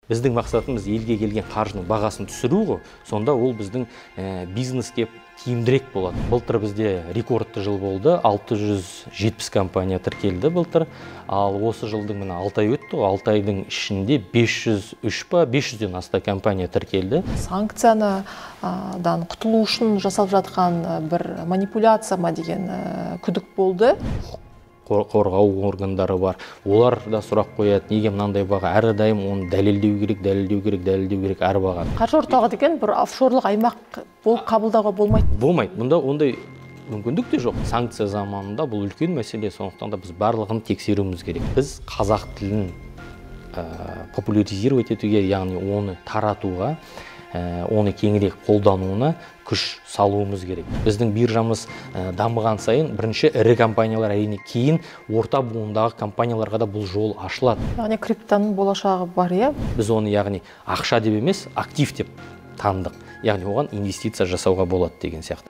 Біздің мақсатымыз елге келген қаржының бағасын түсіру ғой, сонда ол біздің бизнеске тиімдірек болады. Былтыр бізде рекордты жыл болды, 670 компания тіркелді былтыр, ал осы жылдың мына 6 ай өтті, 6 айдың ішінде 500-ден аса компания тіркелді. Санкциядан құтылу үшін жасалып жатқан бір манипуляция ма деген күдік болды. Қорғау органдары бар. Олар да сұрақ қояды, неге мынандай баға, әрдайым оны дәлелдеу керек әр бағаны. Қаржы орталығы деген бір офшорлық аймақ болып қабылдауға болмайды. Болмайды. Мұнда ондай мүмкіндік те жоқ. Санкция заманында бұл үлкен мәселе, сондықтан да біз барлығын тексеруіміз керек. Біз қазақ тілін популяризировать етуге, яғни оны таратуға, оны кеңірек қолдануына күш салуымыз керек. Біздің биржамыз дамыған сайын бірінші ірі компаниялар, әрине кейін орта буындағы компанияларға да бұл жол ашылады. Яғни криптоның болашағы бар, иә? Біз оны яғни ақша деп емес, актив деп таныдық. Яғни оған инвестиция жасауға болады деген сияқты.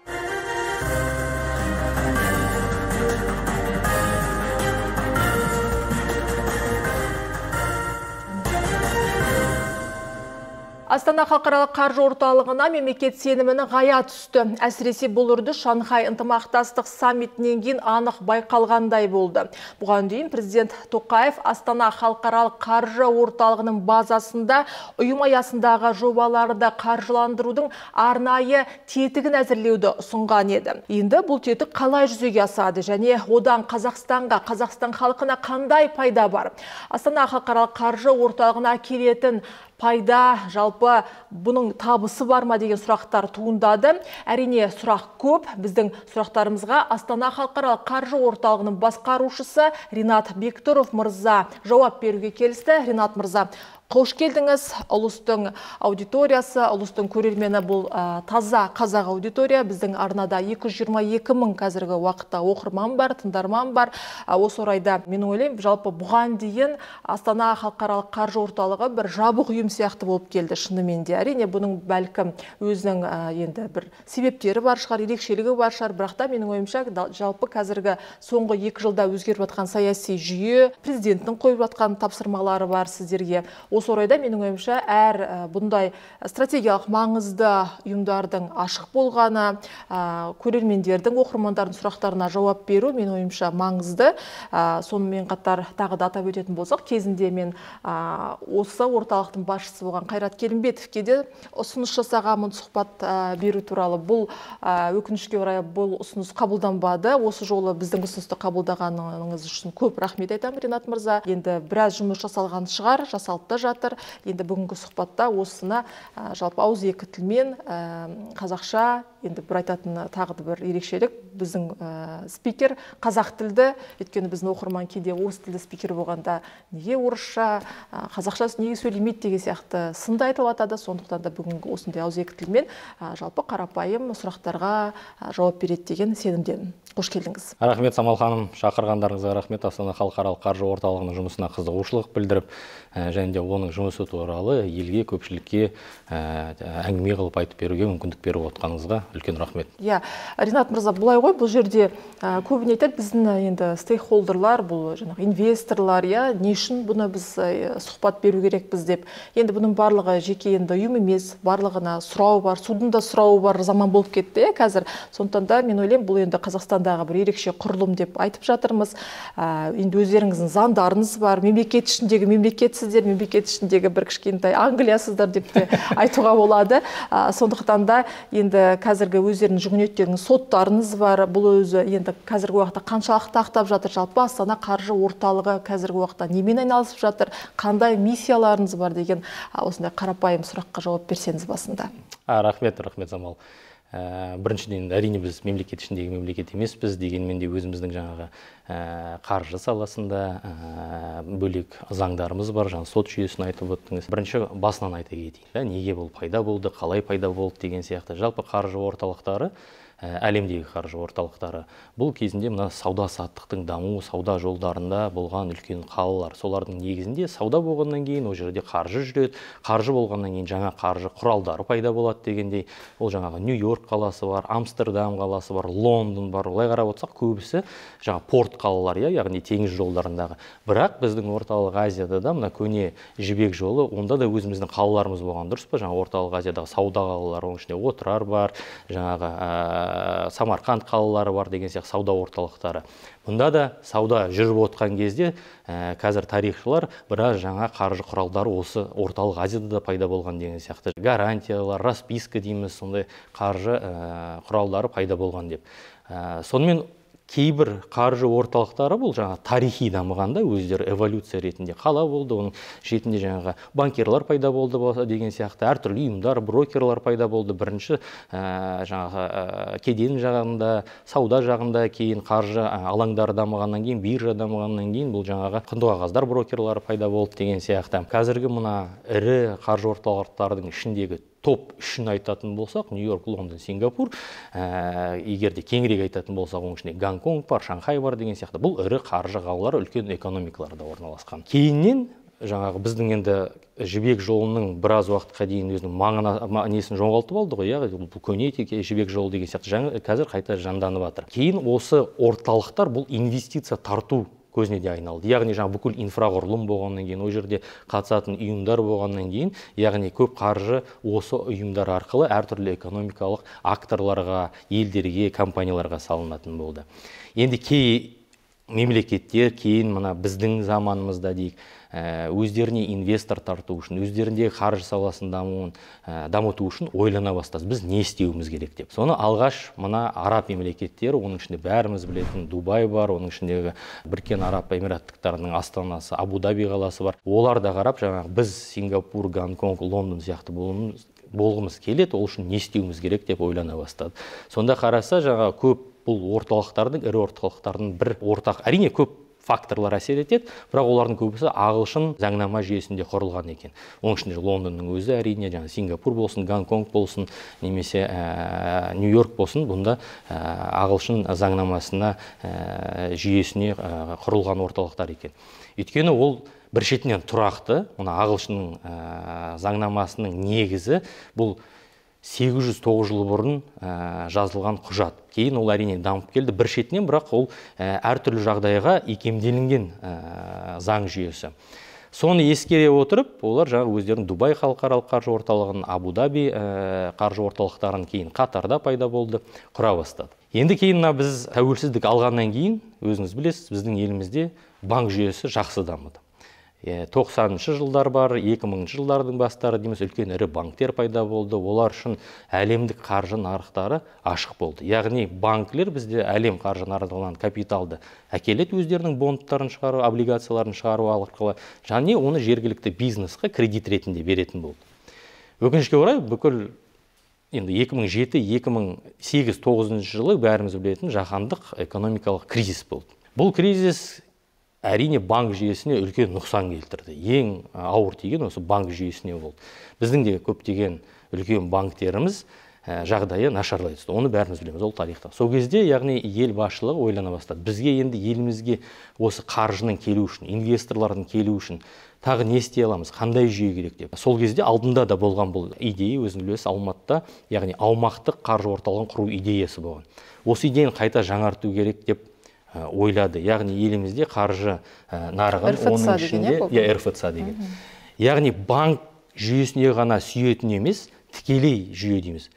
Астана халықаралық қаржы орталығына мемлекет сенімінің ғая түсті. Әсіресе бұл үрді Шанхай ынтымақтастық саммитінен кейін анық байқалғандай болды. Бұған дейін президент Тоқаев Астана халықаралық қаржы орталығының базасында ұйым аясындағы жобаларды қаржыландырудың арнайы тетігін әзірлеуді ұсынған еді. Енді бұл тетік қалай жүзеге асады және одан Қазақстан халқына қандай пайда бар? Астана халықаралық қаржы орталығына келетін пайда, жалпы бұның табысы бар ма деген сұрақтар туындады. Әрине сұрақ көп. Біздің сұрақтарымызға Астана халықаралық қаржы орталығының басқарушысы Ринат Бектұров мырза жауап беруге келісті. Ринат мырза, қош келдіңіз. Ұлыстың аудиториясы, ұлыстың көрермені бұл таза қазақ аудитория. Біздің арнада 222 мың қазіргі уақытта оқырман бар, тыңдарман бар. Осы орайда мен ойлаймын, жалпы бұған дейін Астана халықаралық қаржы орталығы бір жабық ұйым сияқты болып келді шынымен де. Әрине бұның бәлкім өзінің енді бір себептері бар шығар, ерекшелігі бар шығар, бірақ та менің ойымша жалпы қазіргі соңғы 2 жылда өзгеріп жатқан саяси жүйе, президенттің қойып жатқан тапсырмалары бар сіздерге. Осы орайда менің ойымша әр бұндай стратегиялық маңызды ұйымдардың ашық болғаны, көрермендердің, оқырмандардың сұрақтарына жауап беру менің ойымша маңызды. Сонымен қатар тағы да атап өтетін болсақ, кезінде мен осы орталықтың басшысы болған Қайрат Келімбетовке де ұсыныс жасағанмын сұхбат беру туралы. Бұл өкінішке орай бұл ұсыныс қабылданбады. Осы жолы біздің ұсынысты қабылдағаныңыз үшін көп рахмет айтамын, Ринат мырза. Енді біраз жұмыс жасалған шығар, жасалып та жатыр. Енді бүгінгі сұхбатта осыны жалпы ауыз екі тілмен қазақша, енді бір айтатын тағы бір ерекшелік, біздің спикер қазақ тілді, өйткені біздің оқырман кейде орыс тілді спикер болғанда неге орысша, қазақшасы неге сөйлемейді деген сияқты сынды айтылып жатады. Сондықтан да бүгінгі осындай ауыз екі тілмен жалпы қарапайым сұрақтарға жауап береді деген сенімдемін. Қош келдіңіз. Рахмет, Самал ханым, шақырғандарыңызға рахмет. Астана халықаралық қаржы орталығының жұмысына қызығушылық білдіріп, және де оның жұмысы туралы елге, көпшілікке әңгіме қылып айтып беруге мүмкіндік беріп отқаныңызға үлкен рахмет. Иә, Ринат мырза, бұлай ғой, бұл жерде көбіне айтады, біздің енді стейкхолдерлар, бұл жаңағы инвесторлар, не үшін бұны біз сұхбат беру керекпіз деп. Енді бұның барлығы жеке енді ұйым емес, барлығына сұрау бар, судың да сұрауы бар заман болып кетті қазір. Сондықтан да мен ойлаймын, бұл енді Қазақстандағы бір ерекше құрылым деп айтып жатырмыз. Енді өздеріңіздің заңдарыңыз бар, мемлекет ішіндегі мемлекетсіздер, мемлекет ішіндегі бір кішкентай Англиясыздар деп те айтуға болады. Сондықтан да енді қазіргі өздерінің жүгінетін соттарыңыз бар. Бұл өзі енді қазіргі уақытта қаншалықты ақтап жатыр, жалпы Астана қаржы орталығы қазіргі уақытта немен айналысып жатыр, қандай миссияларыңыз бар деген осындай қарапайым сұраққа жауап берсеңіз басында. Рахмет, Замал. Біріншіден, әрине біз мемлекет ішіндегі мемлекет емеспіз, дегенмен де өзіміздің жаңағы қаржы саласында бөлек заңдарымыз бар, жаңа сот жүйесін айтып өттіңіз. Бірінші басынан айта кетейін, неге бұл пайда болды, қалай пайда болды деген сияқты. Жалпы қаржы орталықтары әлемдегі қаржы орталықтары. Бұл кезінде мына сауда-саттықтың дамуы, сауда жолдарында болған үлкен қалалар. Солардың негізінде сауда болғаннан кейін ол жерде қаржы жүреді. Қаржы болғаннан кейін жаңа қаржы құралдары пайда болады дегендей. Ол жаңағы Нью-Йорк қаласы бар, Амстердам қаласы бар, Лондон бар. Олай қарап отырсақ, көбісі жаңа порт қалалар, яғни теңіз жолдарындағы. Бірақ біздің орталық Азияда да мына көне жібек жолы, онда да өзіміздің қалаларымыз болған, дұрыс па? Жаңа орталық Азиядағы сауда қалалары, оның ішінде Отырар бар, жаңағы Самарқанд қалалары бар деген сияқты сауда орталықтары. Мұнда да сауда жүріп отқан кезде қазір тарихшылар біраз жаңа қаржы құралдары осы орталық Азияда да пайда болған деген сияқты. Гарантиялар, расписка дейміз, сондай қаржы құралдары пайда болған деп. Сонымен кейбір қаржы орталықтары бұл жаңа тарихи дамығанда өздері эволюция ретінде қала болды, оның шетінде жаңағы банкирлар пайда болды деген сияқты, әртүрлі ұйымдар, брокерлар пайда болды. Бірінші жаңағы кеден жағында, сауда жағында, кейін қаржы алаңдары дамығаннан кейін, биржа дамығаннан кейін бұл жаңағы құнды қағаздар брокерлары пайда болды деген сияқты. Қазіргі мына ірі қаржы орталықтардың ішіндегі топ үшін айтатын болсақ, Нью-Йорк, Лондон, Сингапур, егерде кеңірек айтатын болсақ, оның ішінде Гонконг бар, Шанхай бар деген сияқты. Бұл ірі қаржы қалалары үлкен экономикаларда орналасқан. Кейіннен жаңағы біздің енді жібек жолының біраз уақытқа дейін өзінің несін жоғалтып алды ғой, бұл көне жібек жолы деген сияқты қазір қайта жанданып жатыр. Кейін осы орталықтар бұл инвестиция тарту көзіне де айналды. Яғни жаңа бүкіл инфрақұрылым болғаннан кейін, ол жерде қатысатын ұйымдар болғаннан кейін, яғни көп қаржы осы ұйымдар арқылы әртүрлі экономикалық акторларға, елдерге, компанияларға салынатын болды. Енді кей мемлекеттер кейін мына біздің заманымызда дейік, өздеріне инвестор тарту үшін, өздеріндегі қаржы саласын дамыту үшін ойлана бастады. Біз не істеуіміз керек деп. Соны алғаш мына араб мемлекеттері, оның ішінде бәріміз білетін Дубай бар, оның ішіндегі Біріккен Араб Эмираттықтарының астанасы Абу-Даби қаласы бар. Олар да қарап, жаңағы біз Сингапур, Гонконг, Лондон сияқты болғымыз келеді, ол үшін не істеуіміз керек деп ойлана бастады. Сонда қараса, жаңағы көп бұл орталықтардың, ірі орталықтардың бір ортақ, әрине көп факторлар әсер етеді, бірақ олардың көбісі ағылшын заңнама жүйесінде құрылған екен. Оның ішінде Лондонның өзі әрине, жаңа Сингапур болсын, Гонконг болсын, немесе Нью-Йорк болсын, бұнда ағылшын заңнамасына жүйесіне құрылған орталықтар екен. Өйткені ол бір шетінен тұрақты, мұна ағылшынның заңнамасының негізі бұл 800-900 жыл бұрын жазылған құжат. Кейін ол әрине дамып келді бір шетінен, бірақ ол әртүрлі жағдайға икемделінген заң жүйесі. Соны ескере отырып, олар жаңа өздерінің Дубай халықаралық қаржы орталығын, Абу-Даби қаржы орталықтарын кейін Қатарда пайда болды, құра бастады. Енді кейін біз тәуелсіздік алғаннан кейін, өзіңіз білесіз, біздің елімізде банк жүйесі жақсы дамыды. 90-шы жылдар бар, 2000-шы жылдардың бастары дейміз, үлкен ірі банктер пайда болды. Олар үшін әлемдік қаржы нарықтары ашық болды. Яғни банклер бізде әлем қаржы нарығынан капиталды әкеледі, өздерінің бондтарын шығару, облигацияларын шығару арқылы, және оны жергілікті бизнесқа кредит ретінде беретін болды. Өкінішке орай, бүкіл енді 2007-2008-2009 жылы бәріміз білетін жаһандық экономикалық кризис болды. Бұл кризис әрине банк жүйесіне үлкен нұқсан келтірді. Ең ауыр тиген осы банк жүйесіне болды. Біздің де көптеген үлкен банктеріміз жағдайы нашарлай түсті. Оны бәріміз білеміз, ол тарихта. Сол кезде, яғни ел басшылығы ойлана бастады. Бізге енді елімізге осы қаржының келу үшін, инвесторлардың келу үшін тағы не істей аламыз, қандай жүйе керек деп. Сол кезде алдында да болған бұл идея, өзіңіз білесіз, Алматыда, яғни аумақтық қаржы орталығын құру идеясы болған. Осы идеяны қайта жаңарту керек деп ойлады. Яғни елімізде қаржы нарығын, оның ішінде РФЦ деген. Яғни банк жүйесіне ғана сүйетін емес, тікелей жүйе дейміз.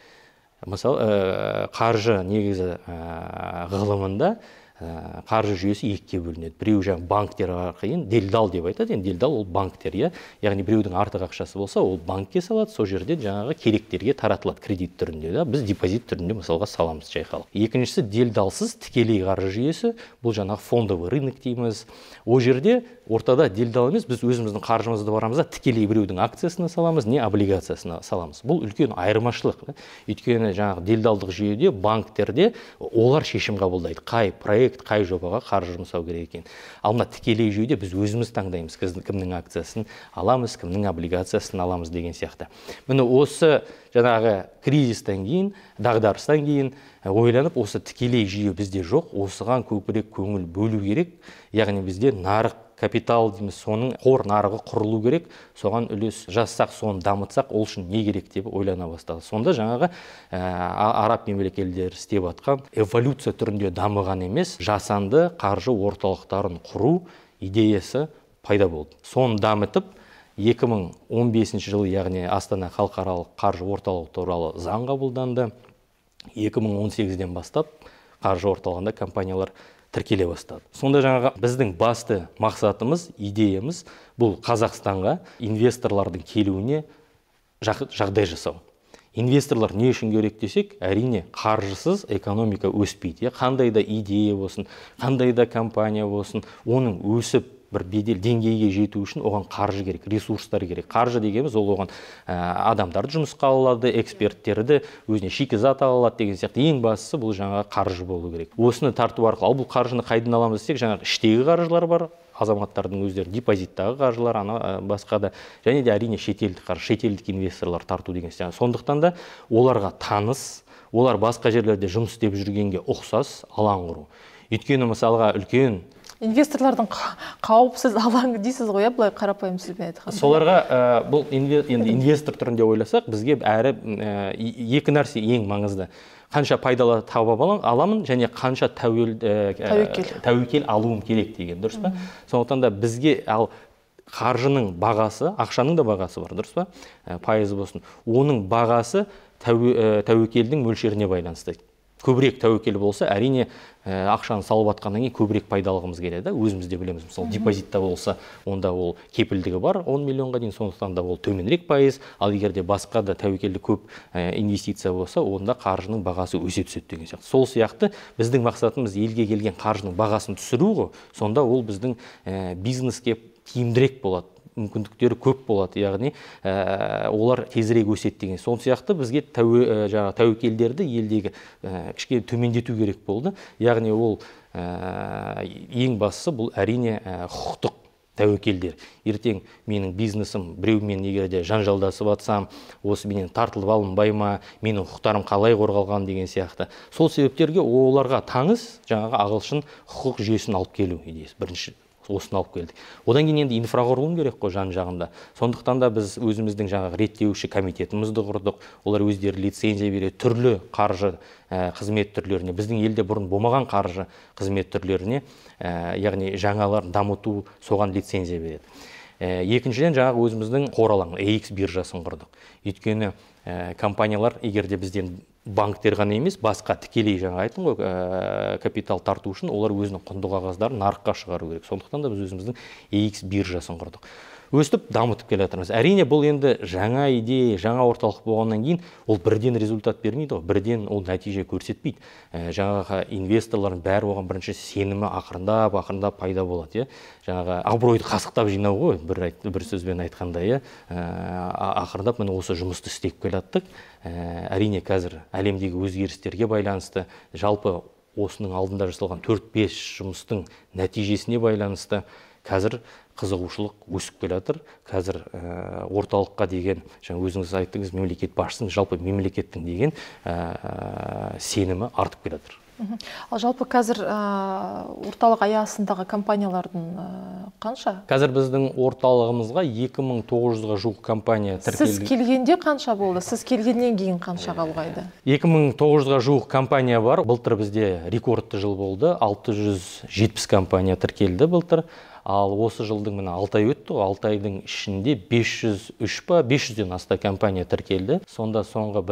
Мысалы, қаржы негізі ғылымында қаржы жүйесі екіге бөлінеді. Біреу жаңа банктер арқылы, делдал деп айтады. Енді делдал ол банктер, яғни біреудің артық ақшасы болса, ол банкке салады, сол жерде жаңағы керектерге таратылады кредит түрінде, біз депозит түрінде мысалға саламыз жайқалып. Екіншісі делдалсыз тікелей қаржы жүйесі, бұл жаңағы фондовый рынок дейміз. Ол жерде ортада делдал емес, біз өзіміздің қаржымызды барамыз да тікелей біреудің акциясына саламыз, не облигациясына саламыз. Бұл үлкен айырмашылық. Өйткені жаңағы делдалдық жүйеде, банктерде олар шешім қабылдайды. Қай проект проект, қай жобаға қаржы жұмсау керек екен. Ал мына тікелей жүйеде біз өзіміз таңдаймыз, кімнің акциясын аламыз, кімнің облигациясын аламыз деген сияқты. Міне осы жаңағы кризистен кейін, дағдарыстан кейін ойланып, осы тікелей жүйе бізде жоқ, осыған көбірек көңіл бөлу керек. Яғни бізде нарық капитал дейміз, соның қор нарығы құрылу керек, соған үлес жазсақ, соны дамытсақ, ол үшін не керек деп ойлана бастады. Сонда жаңағы араб мемлекеттері істеп жатқан эволюция түрінде дамыған емес, жасанды қаржы орталықтарын құру идеясы пайда болды. Соны дамытып, 2015 жылы, яғни Астана халықаралық қаржы орталығы туралы заң қабылданды. 2018-ден бастап қаржы орталығында компаниялар тіркеле бастады. Сонда жаңағы біздің басты мақсатымыз, идеямыз бұл Қазақстанға инвесторлардың келуіне жағдай жасау. Инвесторлар не үшін керек десек, әрине қаржысыз экономика өспейді. Қандай да идея болсын, қандай да компания болсын, оның өсіп бір бедел деңгейге жету үшін оған қаржы керек, ресурстар керек. Қаржы дегеніміз ол оған адамдарды жұмысқа алады, эксперттерді өзіне шикізат алады деген сияқты. Ең бастысы бұл жаңағы қаржы болу керек. Осыны тарту арқылы, ал бұл қаржыны қайдан аламыз десек, жаңағы іштегі қаржылар бар, азаматтардың өздері депозиттағы қаржылар, басқа да, және де әрине шетелдік қаржы, шетелдік инвесторлар тарту деген сияқты. Сондықтан да оларға таныс, олар басқа жерлерде жұмыс істеп жүргенге ұқсас алаң құру. Өйткені мысалға үлкен инвесторлардың қауіпсіз алаңы дейсіз ғой, былай қарапайым сөзбен айтқанда. Соларға бұл инвестор түрінде ойласақ, бізге екі нәрсе ең маңызды. Қанша пайдалы тауып аламын, және қанша тәуекел алуым керек деген, дұрыс па? Сондықтан да бізге қаржының бағасы, ақшаның да бағасы бар, дұрыс па? Пайызы болсын. Оның бағасы тәуекелдің мөлшеріне байланысты. Көбірек тәуекел болса, әрине ақшаны салып атқаннан кейін көбірек пайдалығымыз келеді. Өзіміз де білеміз. Мысалы, депозитта болса, онда ол кепілдігі бар 10 миллионға дейін, сондықтан да ол төменірек пайыз. Ал егер де басқа да тәуекелді көп инвестиция болса, онда қаржының бағасы өсе түседі деген сияқты. Сол сияқты біздің мақсатымыз елге келген қаржының бағасын түсіру ғой. Сонда ол біздің бизнеске тиімдірек болады. Мүмкіндіктері көп болады, яғни олар тезірек өседі деген. Сол сияқты бізге тәуекелдерді елдегі кішкене төмендету керек болды. Яғни ол ең бастысы бұл әрине құқықтық тәуекелдер. Ертең менің бизнесім біреумен егер де жанжалдасып жатсам, осы менен тартылып алынбай ма, менің құқықтарым қалай қорғалған деген сияқты. Сол себептерге оларға таңыз жаңағы ағылшын құқық жүйесін алып келу идеясы бірінші. Осыны алып келдік. Одан кейін енді инфрақұрылым керек қой жан-жағында. Сондықтан да біз өзіміздің жаңағы реттеуші комитетімізді құрдық. Олар өздері лицензия береді, түрлі қаржы қызмет түрлеріне, біздің елде бұрын болмаған қаржы қызмет түрлеріне, яғни жаңаларын дамыту, соған лицензия береді. Екіншіден жаңағы өзіміздің қор алаңы, AX биржасын құрдық. Өйткені компаниялар егер де бізден банктер ғана емес, басқа тікелей жаңа айттым ғой, капитал тарту үшін олар өзінің құнды қағаздарын нарыққа шығару керек. Сондықтан да біз өзіміздің AX биржасын құрдық. Өстіп дамытып келе жатырмыз. Әрине бұл енді жаңа идея, жаңа орталық болғаннан кейін ол бірден результат бермейді ғой, бірден ол нәтиже көрсетпейді. Жаңағы инвесторлардың бәрі оған бірінші сенімі ақырындап пайда болады. Жаңағы абыройды қасықтап жинау ғой, бір сөзбен айтқанда, ақырындап міне осы жұмысты істеп келаттық. Әрине қазір әлемдегі өзгерістерге байланысты, жалпы осының алдында жасалған 4-5 жұмыстың нәтижесіне байланысты қазір қызығушылық өсіп келе жатыр. Қазір орталыққа деген, жаңа өзіңіз айттыңыз, мемлекет басшысының, жалпы мемлекеттің деген сенімі артып келе жатыр. Ал жалпы қазір орталық аясындағы компаниялардың қанша? Қазір біздің орталығымызға 2900-ға жуық компания тіркелді. Сіз келгенде қанша болды? Сіз келгеннен кейін қаншаға ұлғайды? 2900-ға жуық компания бар. Былтыр бізде рекордты жыл болды. 670 компания тіркелді былтыр. Ал осы жылдың мына 6 ай өтті, 6 айдың ішінде 500-ден аса компания тіркелді. Сонда соңғы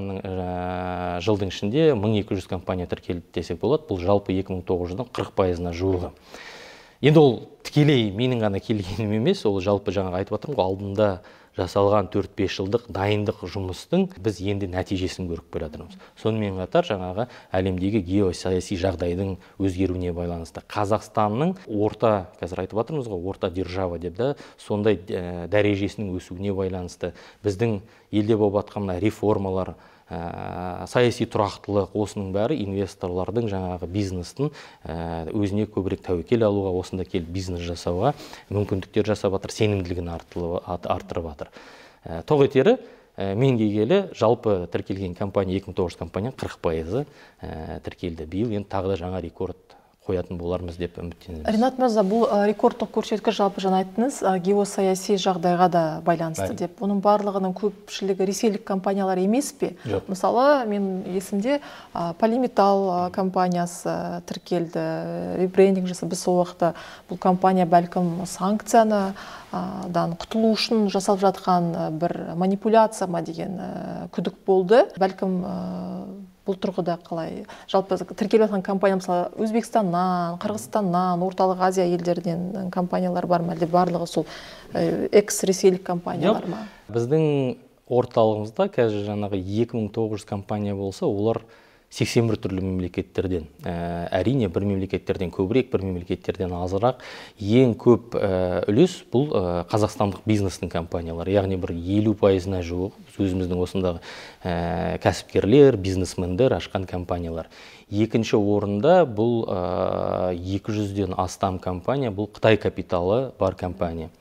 1,5 жылдың ішінде 1200 компания тіркелді десек болады. Бұл жалпы 2009-дың 40%-на жуығы. Енді ол тікелей менің ғана келгенім емес, ол жалпы жаңағы айтып жатырмын ғой, алдында жасалған 4-5 жылдық дайындық жұмыстың біз енді нәтижесін көріп келе жатырмыз. Сонымен қатар жаңағы әлемдегі геосаяси жағдайдың өзгеруіне байланысты Қазақстанның қазір айтып жатырмыз ғой, орта держава деп да, сондай дәрежесінің өсуіне байланысты біздің елде болып жатқан реформалар, саяси тұрақтылық, осының бәрі инвесторлардың жаңағы бизнестің өзіне көбірек тәуекел алуға, осында келіп бизнес жасауға мүмкіндіктер жасап жатыр, сенімділігін арттырып жатыр. Тоқ етері мен келгелі жалпы тіркелген компания 2009 компания 40% тіркелді. Биыл енді тағы да жаңа рекорд қоятын болармыз деп үміттенеміз. Ринат мырза, бұл рекордтық көрсеткіш жалпы жаңа айттыңыз, геосаяси жағдайға да байланысты деп. Оның барлығының көпшілігі ресейлік компаниялар емес пе? Жоқ. Мысалы, мен есімде Полиметалл компаниясы тіркелді, ребрендинг жасап, біз сол уақытта бұл компания бәлкім санкциядан құтылу үшін жасалып жатқан бір манипуляция ма деген күдік болды. Бәлкім бұл тұрғыда қалай? Жалпы тіркеліп жатқан компания, мысалы, Өзбекстаннан, Қырғызстаннан, Орталық Азия елдерінен компаниялар бар ма? Әлде барлығы сол экс-ресейлік компаниялар ма? Біздің орталығымызда қазір жаңағы 2900 компания болса, олар 81 түрлі мемлекеттерден. Әрине, бір мемлекеттерден көбірек, бір мемлекеттерден азырақ. Ең көп үлес бұл қазақстандық бизнестің компаниялары. Яғни бір 50%-на жуық өзіміздің осындағы кәсіпкерлер, бизнесмендер ашқан компаниялар. Екінші орында бұл 200-ден астам компания, бұл Қытай капиталы бар компания.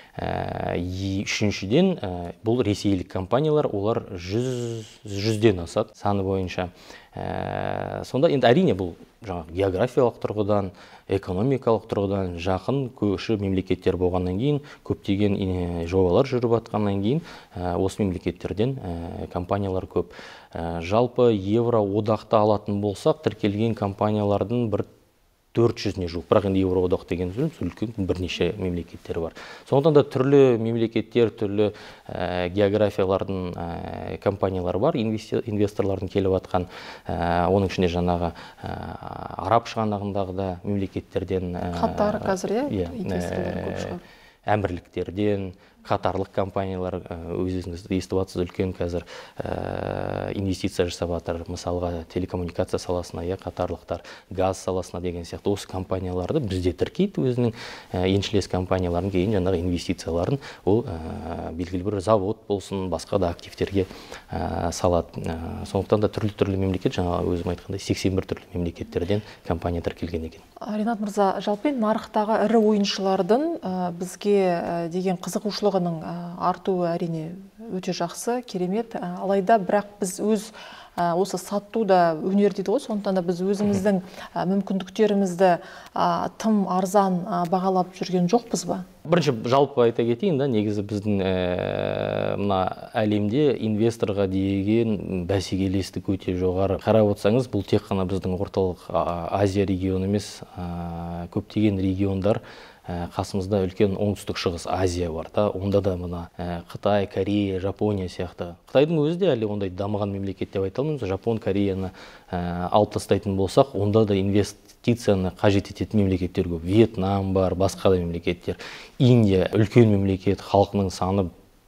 Үшіншіден бұл ресейлік компаниялар, олар 100-ден асады саны бойынша. Сонда енді әрине бұл географиялық тұрғыдан, экономикалық тұрғыдан жақын көрші мемлекеттер болғаннан кейін, көптеген жобалар жүріп жатқаннан кейін осы мемлекеттерден компаниялар көп. Жалпы Евроодақта алатын болсақ, тіркелген компаниялардың бір 400-не жуық, бірақ енді Евроодақ деген үлкен бірнеше мемлекеттер бар. Сондықтан да түрлі мемлекеттер, түрлі географиялардың компаниялар бар, инвесторлардың келіп жатқан, оның ішінде жаңағы араб шығанағындағы да мемлекеттерден, Қатар қазір, инвесторлар көп шығар. Әмірліктерден, қатарлық компаниялар, өзіңіз естіп жатсыз, үлкен қазір инвестиция жасап жатыр. Мысалға телекоммуникация саласына, қатарлықтар, газ саласына деген сияқты осы компанияларды бізде тіркейді, өзінің еншілес компанияларын кейін жаңағы инвестицияларын ол белгілі бір завод болсын, басқа да активтерге салады. Сондықтан да түрлі мемлекет, жаңағы өзім айтқандай 81 түрлі мемлекеттерден компания тіркелген екен. Ринат мырза, жалпы нарықтағы ірі ойыншылардың бізге деген қызығушылығының артуы әрине өте жақсы, керемет. Алайда бірақ біз осы сатуда өнер дейді ғой, сондықтан да біз өзіміздің мүмкіндіктерімізді тым арзан бағалап жүрген жоқпыз ба? Бірінші жалпы айта кетейін, негізі біздің мына әлемде инвесторға деген бәсекелестік өте жоғары. Қарап отырсаңыз, бұл тек қана біздің орталық Азия регионы емес, көптеген региондар қасымызда үлкен оңтүстік шығыс Азия бар. Онда да мына Қытай, Корея, Жапония сияқты. Қытайдың өзі де әлі ондай дамыған мемлекет деп айта алмаймыз. Жапон, Кореяны алып тастайтын болсақ, онда да инвестицияны қажет ететін мемлекеттер көп. Вьетнам бар, басқа да мемлекеттер. Индия үлкен мемлекет, халқының саны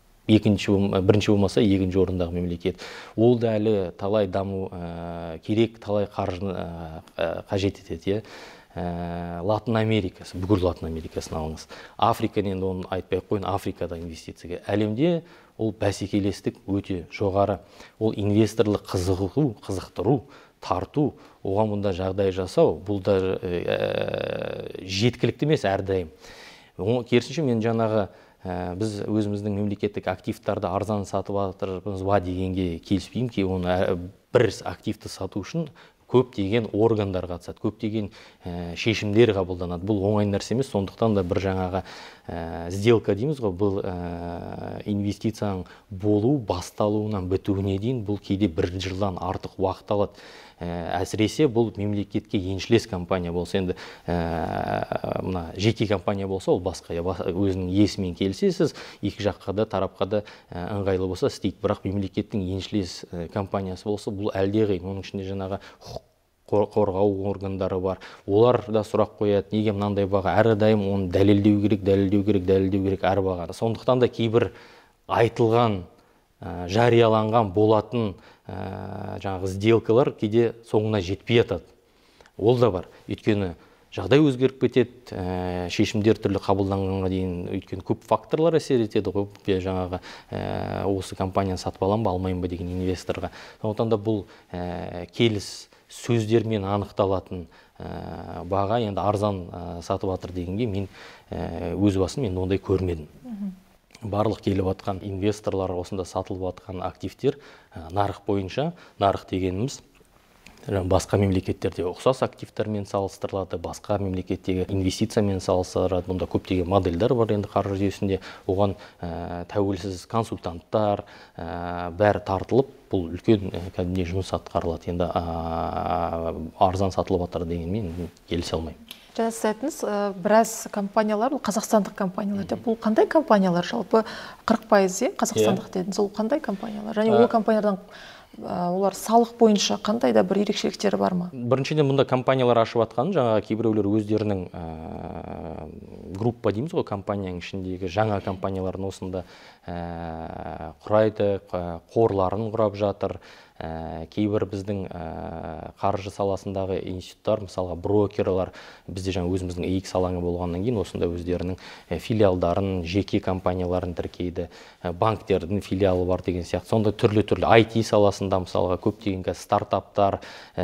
бірінші болмаса екінші орындағы мемлекет. Ол да әлі талай даму керек, талай қаржыны қажет етеді. Латын Америкасы, бүкіл Латын Америкасын алыңыз. Африканы енді оны айтпай қойын, Африкада инвестицияға. Әлемде ол бәсекелестік өте жоғары. Ол инвесторлық қызықтыру, тарту, оған мұнда жағдай жасау, бұл да жеткілікті емес әрдайым. Керісінше мен жаңағы біз өзіміздің мемлекеттік активтарды арзан сатып жатырмыз ба дегенге келіспеймін, ки оны бір активті сату үшін көптеген органдар қатысады, көптеген шешімдер қабылданады. Бұл оңай нәрсе емес, сондықтан да бір жаңағы сделка дейміз ғой, бұл инвестицияның болу, басталуынан бітуіне дейін бұл кейде бір жылдан артық уақыт алады. Әсіресе бұл мемлекетке еншілес компания болса, енді мына жеке компания болса, ол басқа, өзінің иесімен келісесіз, екі жаққа да, тарапқа да ыңғайлы болса істейді. Бірақ мемлекеттің еншілес компаниясы болса, бұл әлдеқайын. Оның ішінде жаңағы қорғау органдары бар. Олар да сұрақ қояды, неге мынандай баға? Әрдайым оны дәлелдеу керек әр баға. Сондықтан да кейбір айтылған, жарияланған болатын жаңағы сделкалар кейде соңына жетпей жатады. Ол да бар. Өйткені жағдай өзгеріп кетеді, шешімдер түрлі қабылданғанға дейін, өйткені көп факторлар әсер етеді ғой, жаңағы осы компанияны сатып аламын ба, алмаймын ба деген инвесторға. Сондықтан да бұл келіс сөздермен анықталатын баға енді арзан сатып жатыр дегенге мен өз басым мен ондай көрмедім. Барлық келіп жатқан инвесторлар, осында сатылып жатқан активтер нарық бойынша, нарық дегеніміз басқа мемлекеттерде ұқсас активтермен салыстырылады, басқа мемлекеттегі инвестициямен салыстырылады. Бұнда көптеген модельдер бар енді қаржы жүйесінде. Оған тәуелсіз консультанттар бәрі тартылып, бұл үлкен кәдімгідей жұмыс атқарылады. Енді арзан сатылып жатыр дегенмен келісе алмаймын. Жаңа сіз айттыңыз, біраз компаниялар, қазақстандық компаниялар деп, бұл қандай компаниялар? Жалпы 40% қазақстандық дедіңіз, ол қандай компаниялар? Және ол компаниялардан олар салық бойынша қандай да бір ерекшеліктері бар ма? Біріншіден мұнда компаниялар ашып жатқан, жаңағы кейбіреулер өздерінің группа дейміз ғой, компанияның ішіндегі жаңа компанияларын осында құрайды, қорларын құрап жатыр. Кейбір біздің қаржы саласындағы институттар, мысалға брокерлар, бізде жаңа өзіміздің EX алаңы болғаннан кейін осында өздерінің филиалдарын, жеке компанияларын тіркейді, банктердің филиалы бар деген сияқты. Сонда түрлі-түрлі IT саласында мысалға көптеген стартаптар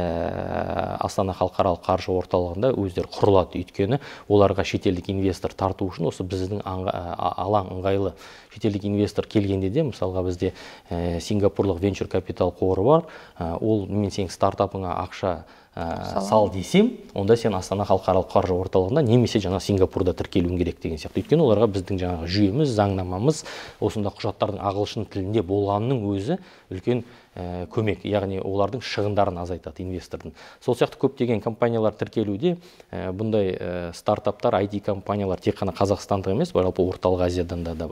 Астана халықаралық қаржы орталығында өздері құрылады. Өйткені оларға шетелдік инвестор тарту үшін осы біздің алаң ыңғайлы. Шетелдік инвестор келгенде де, мысалға бізде Сингапурлық венчур капитал қоры бар, ол мен сенің стартапыңа ақша сал десем, онда сен Астана халықаралық қаржы орталығында немесе жаңа Сингапурда тіркелуің керек деген сияқты. Өйткені оларға біздің жаңағы жүйеміз, заңнамамыз, осында құжаттардың ағылшын тілінде болғанның өзі үлкен көмек, яғни олардың шығындарын азайтады инвестордың. Сол сияқты көптеген компаниялар тіркелуде, бұндай стартаптар, IT компаниялар тек қана Қазақстандық емес, жалпы орталық Азиядан да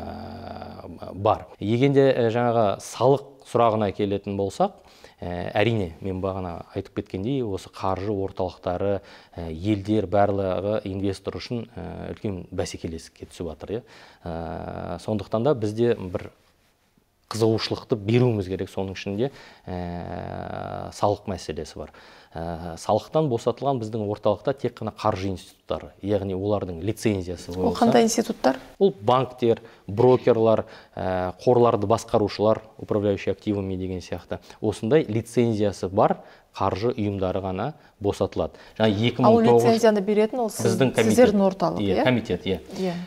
бар. Егенде жаңағы салық сұрағына келетін болсақ, әрине, мен бағана айтып кеткендей, осы қаржы орталықтары, елдер барлығы инвестор үшін үлкен бәсекелестікке түсіп жатыр. Сондықтан да бізде бір қызығушылықты беруіміз керек, соның ішінде салық мәселесі бар. Салықтан босатылған біздің орталықта тек қана қаржы институттары, яғни олардың лицензиясы болса. Ол қандай институттар? Ол банктер, брокерлар, қорларды басқарушылар, управляющий активами деген сияқты. Осындай лицензиясы бар қаржы ұйымдары ғана босатылады. Ал лицензияны беретін ол сіздердің орталық, иә? Комитет, иә.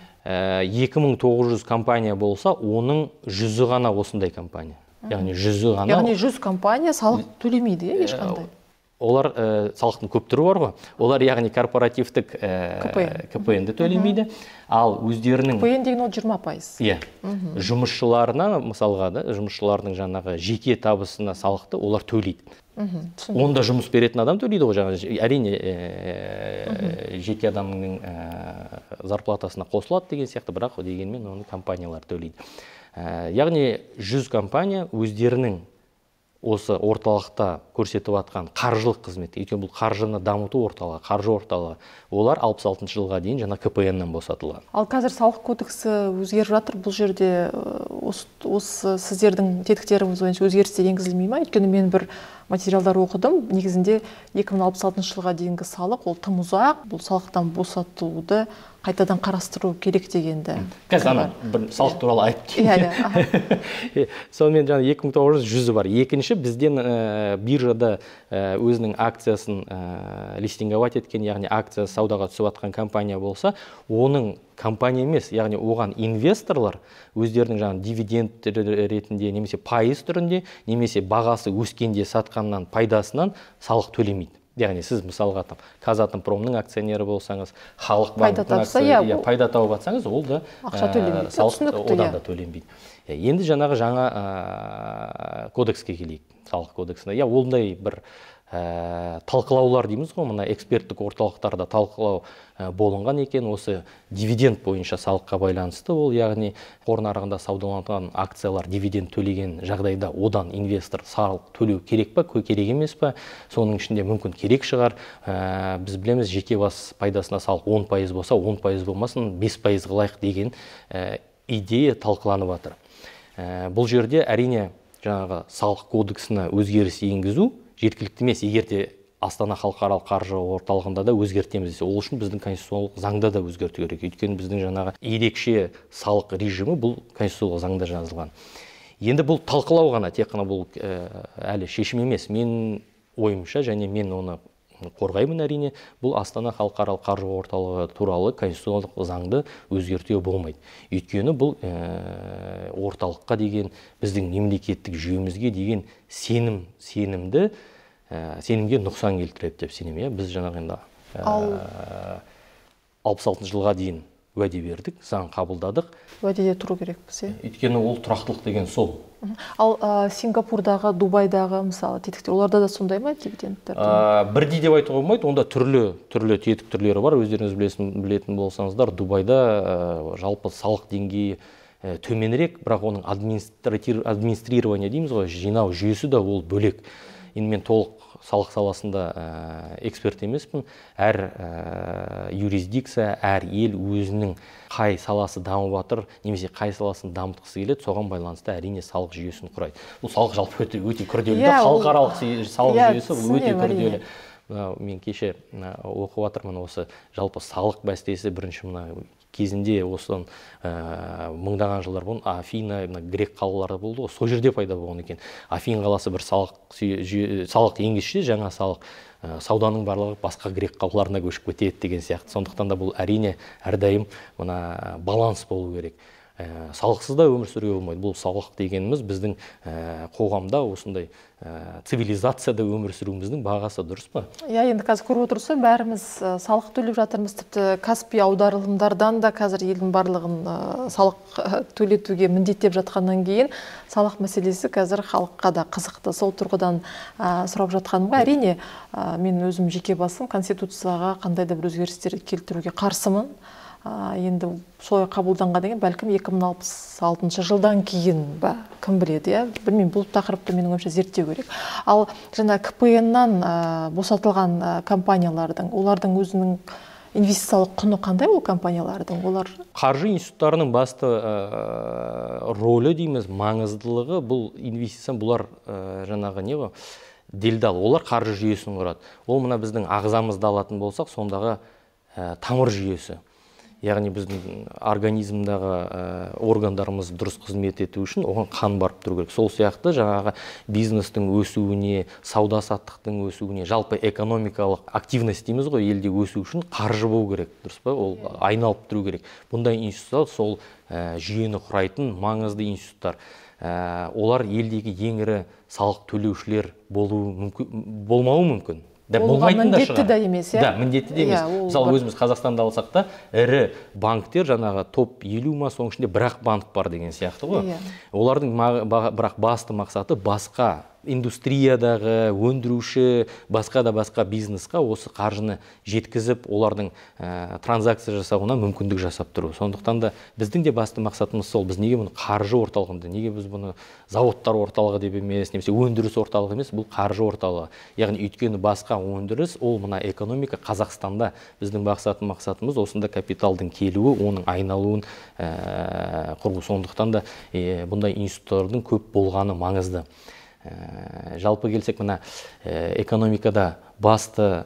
2900 компания болса, оның 100-і ғана осындай компания. Яғни 100-і ғана. Яғни 100 компания салық төлемейді, ешқандай? Олар салықтың көп түрі бар ғой. Олар яғни корпоративтік КПН-ді төлемейді. Ал өздерінің... КПН деген ол 20%. Иә. Жұмысшыларына, мысалға да, жұмысшылардың жаңағы жеке табысына салықты олар төлейді. Онда жұмыс беретін адам төлейді ғой, жаңағы әрине жеке адамның зарплатасына қосылады деген сияқты, бірақ дегенмен оны компаниялар төлейді. Яғни 100 компания өздерінің осы орталықта көрсетіп жатқан қаржылық қызметті, өйткені бұл қаржыны дамыту орталығы, қаржы орталығы, олар 66 жылға дейін жаңа КПН-нан босатылған. Ал қазір салық кодексі өзгеріп жатыр, бұл жерде осы сіздердің тетіктеріңіз бойынша өзгерістер енгізілмей ме? Өйткені мен бір материалдар оқыдым, негізінде 2066 жылға дейінгі салық, ол тым ұзақ, бұл салықтан босатылуды қайтадан қарастыру керек дегенді. Қазір бір салық туралы айтып. Сонымен жаңа 2900 бар. Екінші, бізден биржада өзінің акциясын листинговать еткен, яғни акция саудаға түсіп жатқан компания болса, оның компания емес, яғни оған инвесторлар өздерінің жаңа дивиденд ретінде, немесе пайыз түрінде, немесе бағасы өскенде сатқаннан пайдасынан салық төлемейді. Яғни сіз мысалға Казатомпромның акционері болсаңыз, Халық банкінің пайда тауып жатсаңыз, ол да салық одан да төленбейді. Енді жаңағы жаңа кодекске келейік, салық кодексіне. Ондай бір талқылаулар дейміз ғой, мына эксперттік орталықтарда талқылау болынған екен, осы дивиденд бойынша салыққа байланысты. Ол яғни қор нарығында саудаланған акциялар дивиденд төлеген жағдайда одан инвестор салық төлеу керек па, керек емес па? Соның ішінде мүмкін керек шығар. Біз білеміз, жеке бас пайдасына салық 10% болса, 10% болмасын, 5% қылайық деген идея талқыланып жатыр. Бұл жерде әрине жаңағы салық кодексіне өзгеріс енгізу жеткілікті емес. Егерде Астана халықаралық қаржы орталығында да өзгертеміз десе, ол үшін біздің конституциялық заңда да өзгерту керек. Өйткені біздің жаңағы ерекше салық режимі бұл конституциялық заңда жазылған. Енді бұл талқылау ғана, тек қана бұл әлі шешім емес. Мен ойымша, және мен оны қорғаймын әрине, бұл Астана халықаралық қаржы орталығы туралы конституциялық заңды өзгертуге болмайды. Өйткені бұл орталыққа деген, біздің мемлекеттік жүйемізге деген сенімге нұқсан келтіреді деп сенемін. Біз жаңағы енді 66 жылға дейін уәде бердік, заң қабылдадық. Уәдеде тұру керекпіз, Өйткені ол тұрақтылық деген сол. Ал Сингапурдағы, Дубайдағы мысалы тетіктер, оларда да сондай ма дивидендтер? Бірдей деп айтуға болмайды, онда түрлі тетік түрлері бар. Өздеріңіз білетін болсаңыздар, Дубайда жалпы салық деңгейі төменірек, бірақ оның администрирование дейміз ғой, жинау жүйесі да ол бөлек. Енді мен толық салық саласында эксперт емеспін. Әр юрисдикция, әр ел өзінің қай саласы дамып жатыр, немесе қай саласын дамытқысы келеді, соған байланысты әрине салық жүйесін құрайды. Бұл салық жалпы өте күрделі, халықаралық салық жүйесі өте күрделі. Мен кеше оқып жатырмын, осы жалпы салық бәстесі бірінші кезінде осыдан мыңдаған жылдар бұрын Афина, грек қалалары болды ғой, сол жерде пайда болған екен. Афин қаласы бір салық енгізсе, жаңа салық сауданың барлығы басқа грек қалаларына көшіп кетеді деген сияқты. Сондықтан да бұл әрине әрдайым баланс болу керек. Салықсыз да өмір сүруге болмайды. Бұл салық дегеніміз біздің қоғамда осындай цивилизацияда өмір сүруіміздің бағасы, дұрыс па? Енді қазір көріп отырса, бәріміз салық төлеп жатырмыз, тіпті Каспий аударылымдардан да қазір елдің барлығын салық төлетуге міндеттеп жатқаннан кейін салық мәселесі қазір халыққа да қызықты. Сол тұрғыдан сұрап жатқаным әрине, мен өзім жеке басым конституцияға қандай да бір өзгерістер келтіруге қарсымын. Енді солай қабылданған деген бәлкім 2066 жылдан кейін ба, кім біледі, білмеймін, бұл тақырыпты менің ойымша зерттеу керек. Ал жаңа КПН-нан босатылған компаниялардың, олардың өзінің инвестициялық құны қандай ол компаниялардың? Олар қаржы институттарының басты рөлі дейміз, маңыздылығы, бұл инвестиция, бұлар жаңағы не ғой, делдал, олар қаржы жүйесін құрады. Ол мына біздің ағзамызды алатын болсақ, сондағы тамыр жүйесі. Яғни біздің организмдағы органдарымыз дұрыс қызмет ету үшін оған қан барып тұру керек. Сол сияқты жаңағы бизнестің өсуіне, сауда-саттықтың өсуіне, жалпы экономикалық активность дейміз ғой, елде өсу үшін қаржы болу керек, дұрыс па? Ол айналып тұру керек. Бұндай институттар сол жүйені құрайтын маңызды институттар. Олар елдегі ең ірі салық төлеушілер болмауы мүмкін. Міндетті да емес, міндетті де емес. Мысалы, өзіміз Қазақстанда алсақ та, ірі банктер жаңағы топ 50 ма, соның ішінде бірақ банк бар деген сияқты ғой. Олардың бірақ басты мақсаты басқа индустриядағы өндіруші, басқа бизнесқа осы қаржыны жеткізіп, олардың транзакция жасауына мүмкіндік жасап тұру. Сондықтан да біздің де басты мақсатымыз сол. Біз неге бұны қаржы орталығында, неге біз бұны заводтар орталығы деп емес, немесе өндіріс орталығы емес, бұл қаржы орталығы. Яғни өйткені басқа өндіріс, ол мына экономика Қазақстанда. Біздің мақсатымыз осында капиталдың келуі, оның айналуын құру. Сондықтан да бұндай институттардың көп болғаны маңызды. Жалпы келсек, мына экономикада басты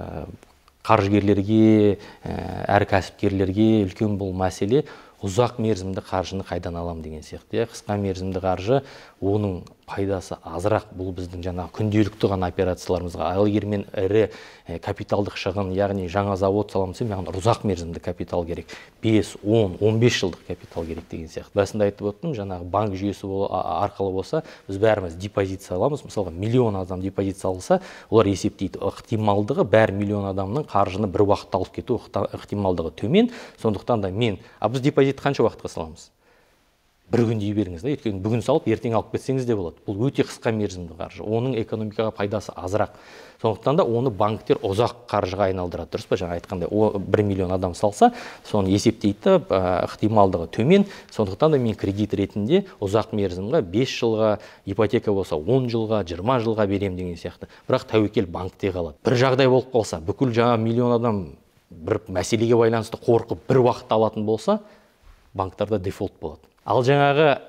қаржыгерлерге, әр кәсіпкерлерге үлкен бұл мәселе ұзақ мерзімді қаржыны қайдан алам деген сияқты. Қысқа мерзімді қаржы, оның пайдасы азырақ, бұл біздің жаңағы күнделікті ғана операцияларымызға. Ал егер мен ірі капиталдық шығын, яғни жаңа завод саламын десем, маған ұзақ мерзімді капитал керек. 5, 10, 15 жылдық капитал керек деген сияқты. Басында айтып өттім, жаңағы банк жүйесі арқылы болса, біз бәріміз депозит саламыз. Мысалға, миллион адам депозит салса, олар есептейді, ықтималдығы бәр миллион адамның қаржыны бір уақытта алып кету ықтималдығы төмен. Сондықтан да біз депозит қанша уақытқа саламыз? Бір күн дей беріңіз, өйткені бүгін салып, ертең алып кетсеңіз де болады. Бұл өте қысқа мерзімді қаржы. Оның экономикаға пайдасы азырақ. Сондықтан да оны банктер ұзақ қаржыға айналдырады, дұрыс па? Жаңа айтқандай, 1 миллион адам салса, соны есептейді, ықтималдығы төмен. Сондықтан да мен кредит ретінде ұзақ мерзімге 5 жылға, ипотека болса 10 жылға, 20 жылға берем деген сияқты. Бірақ тәуекел банкте қалады. Бір жағдай болып қалса, бүкіл жаңа миллион адам бір мәселеге байланысты қорқып бір уақытта алатын болса, банктарда дефолт болады. Ал жаңағы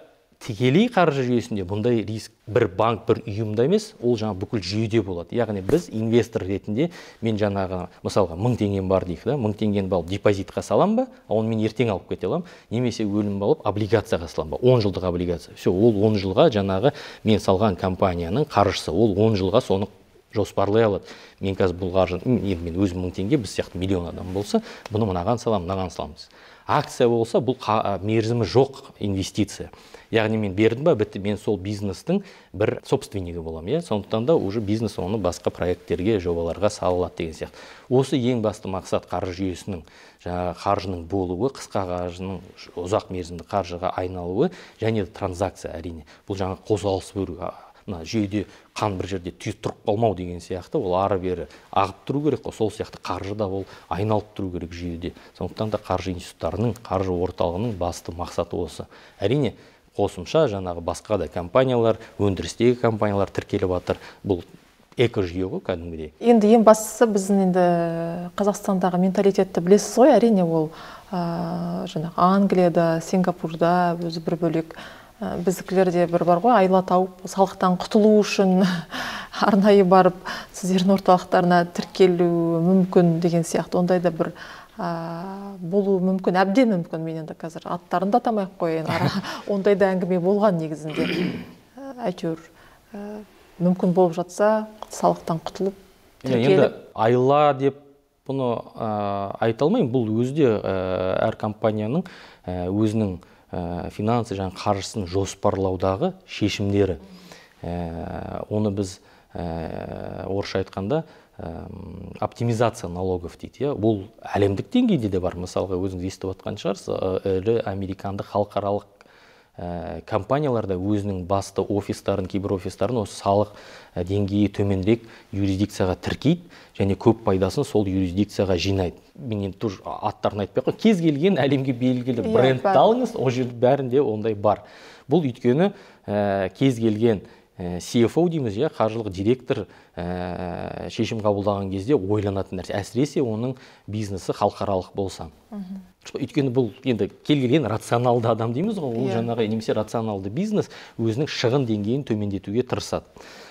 тікелей қаржы жүйесінде бұндай риск бір банк, бір ұйымда емес, ол жаңа бүкіл жүйеде болады. Яғни біз инвестор ретінде, мен жаңағы мысалға 1000 теңгем бар дейік, 1000 теңгені алып депозитқа салам ба, оны мен ертең алып кете аламын, немесе өлім алып облигацияға салам ба, 10 жылдық облигация. Все, ол 10 жылға жаңағы мен салған компанияның қаржысы, ол 10 жылға соны жоспарлай алады. Мен қазір бұл қаржы, мен өзім 1000 теңге, біз сияқты миллион адам болса, бұны мынаған саламыз. Акция болса, бұл мерзімі жоқ инвестиция. Яғни мен бердім ба, бітті, мен сол бизнестің бір собственнигі болам. Сондықтан да уже бизнес оны басқа проекттерге, жобаларға салады деген сияқты. Осы ең басты мақсат қаржы жүйесінің, қаржының болуы, қысқа қаржының ұзақ мерзімді қаржыға айналуы, және транзакция әрине. Бұл жаңа қозғалыс беру. Жүйеде қан бір жерде түйіп тұрып қалмау деген сияқты, ол ары бері ағып тұру керек, сол сияқты қаржы да ол айналып тұру керек жүйеде. Сондықтан да қаржы институттарының, қаржы орталығының басты мақсаты осы. Әрине, қосымша жаңағы басқа да компаниялар, өндірістегі компаниялар тіркеліп жатыр. Бұл экожүйе ғой кәдімгідей. Енді ең бастысы біздің енді Қазақстандағы менталитетті білесіз ғой, әрине ол жаңағы Англияда, Сингапурда өзі бір бөлек. Біздікілерде бір бар ғой, айла тауып, салықтан құтылу үшін арнайы барып, сіздердің орталықтарына тіркелу мүмкін деген сияқты. Ондай да бір болу мүмкін, әбден мүмкін. Мен енді қазір аттарын да атамай-ақ қояйын. Ондай да әңгіме болған негізінде. Әйтеуір мүмкін болып жатса, салықтан құтылып, тіркеліп. Енді айла деп бұны айта алмаймын. Бұл өзде әр компанияның өзінің финансы жаңа қаржысын жоспарлаудағы шешімдері. Оны біз орысша айтқанда оптимизация налогов дейді. Бұл әлемдік деңгейде де бар. Мысалға өзіңіз естіп отқан шығарсыз, ірі американдық халықаралық компанияларда өзінің басты офистарын, кейбір офистарын осы салық деңгейі төменірек юрисдикцияға тіркейді және көп пайдасын сол юрисдикцияға жинайды. Мен енді аттарын айтпай қой, кез келген әлемге белгілі брендті алыңыз, ол жерде бәрінде ондай бар. Бұл өйткені кез келген CFO дейміз, қаржылық директор шешім қабылдаған кезде ойланатын нәрсе, әсіресе оның бизнесі халықаралық болса. Өйткені бұл енді келген рационалды адам дейміз ғой, ол жаңағы немесе рационалды бизнес өзінің шығын деңгейін төмендетуге тырысады.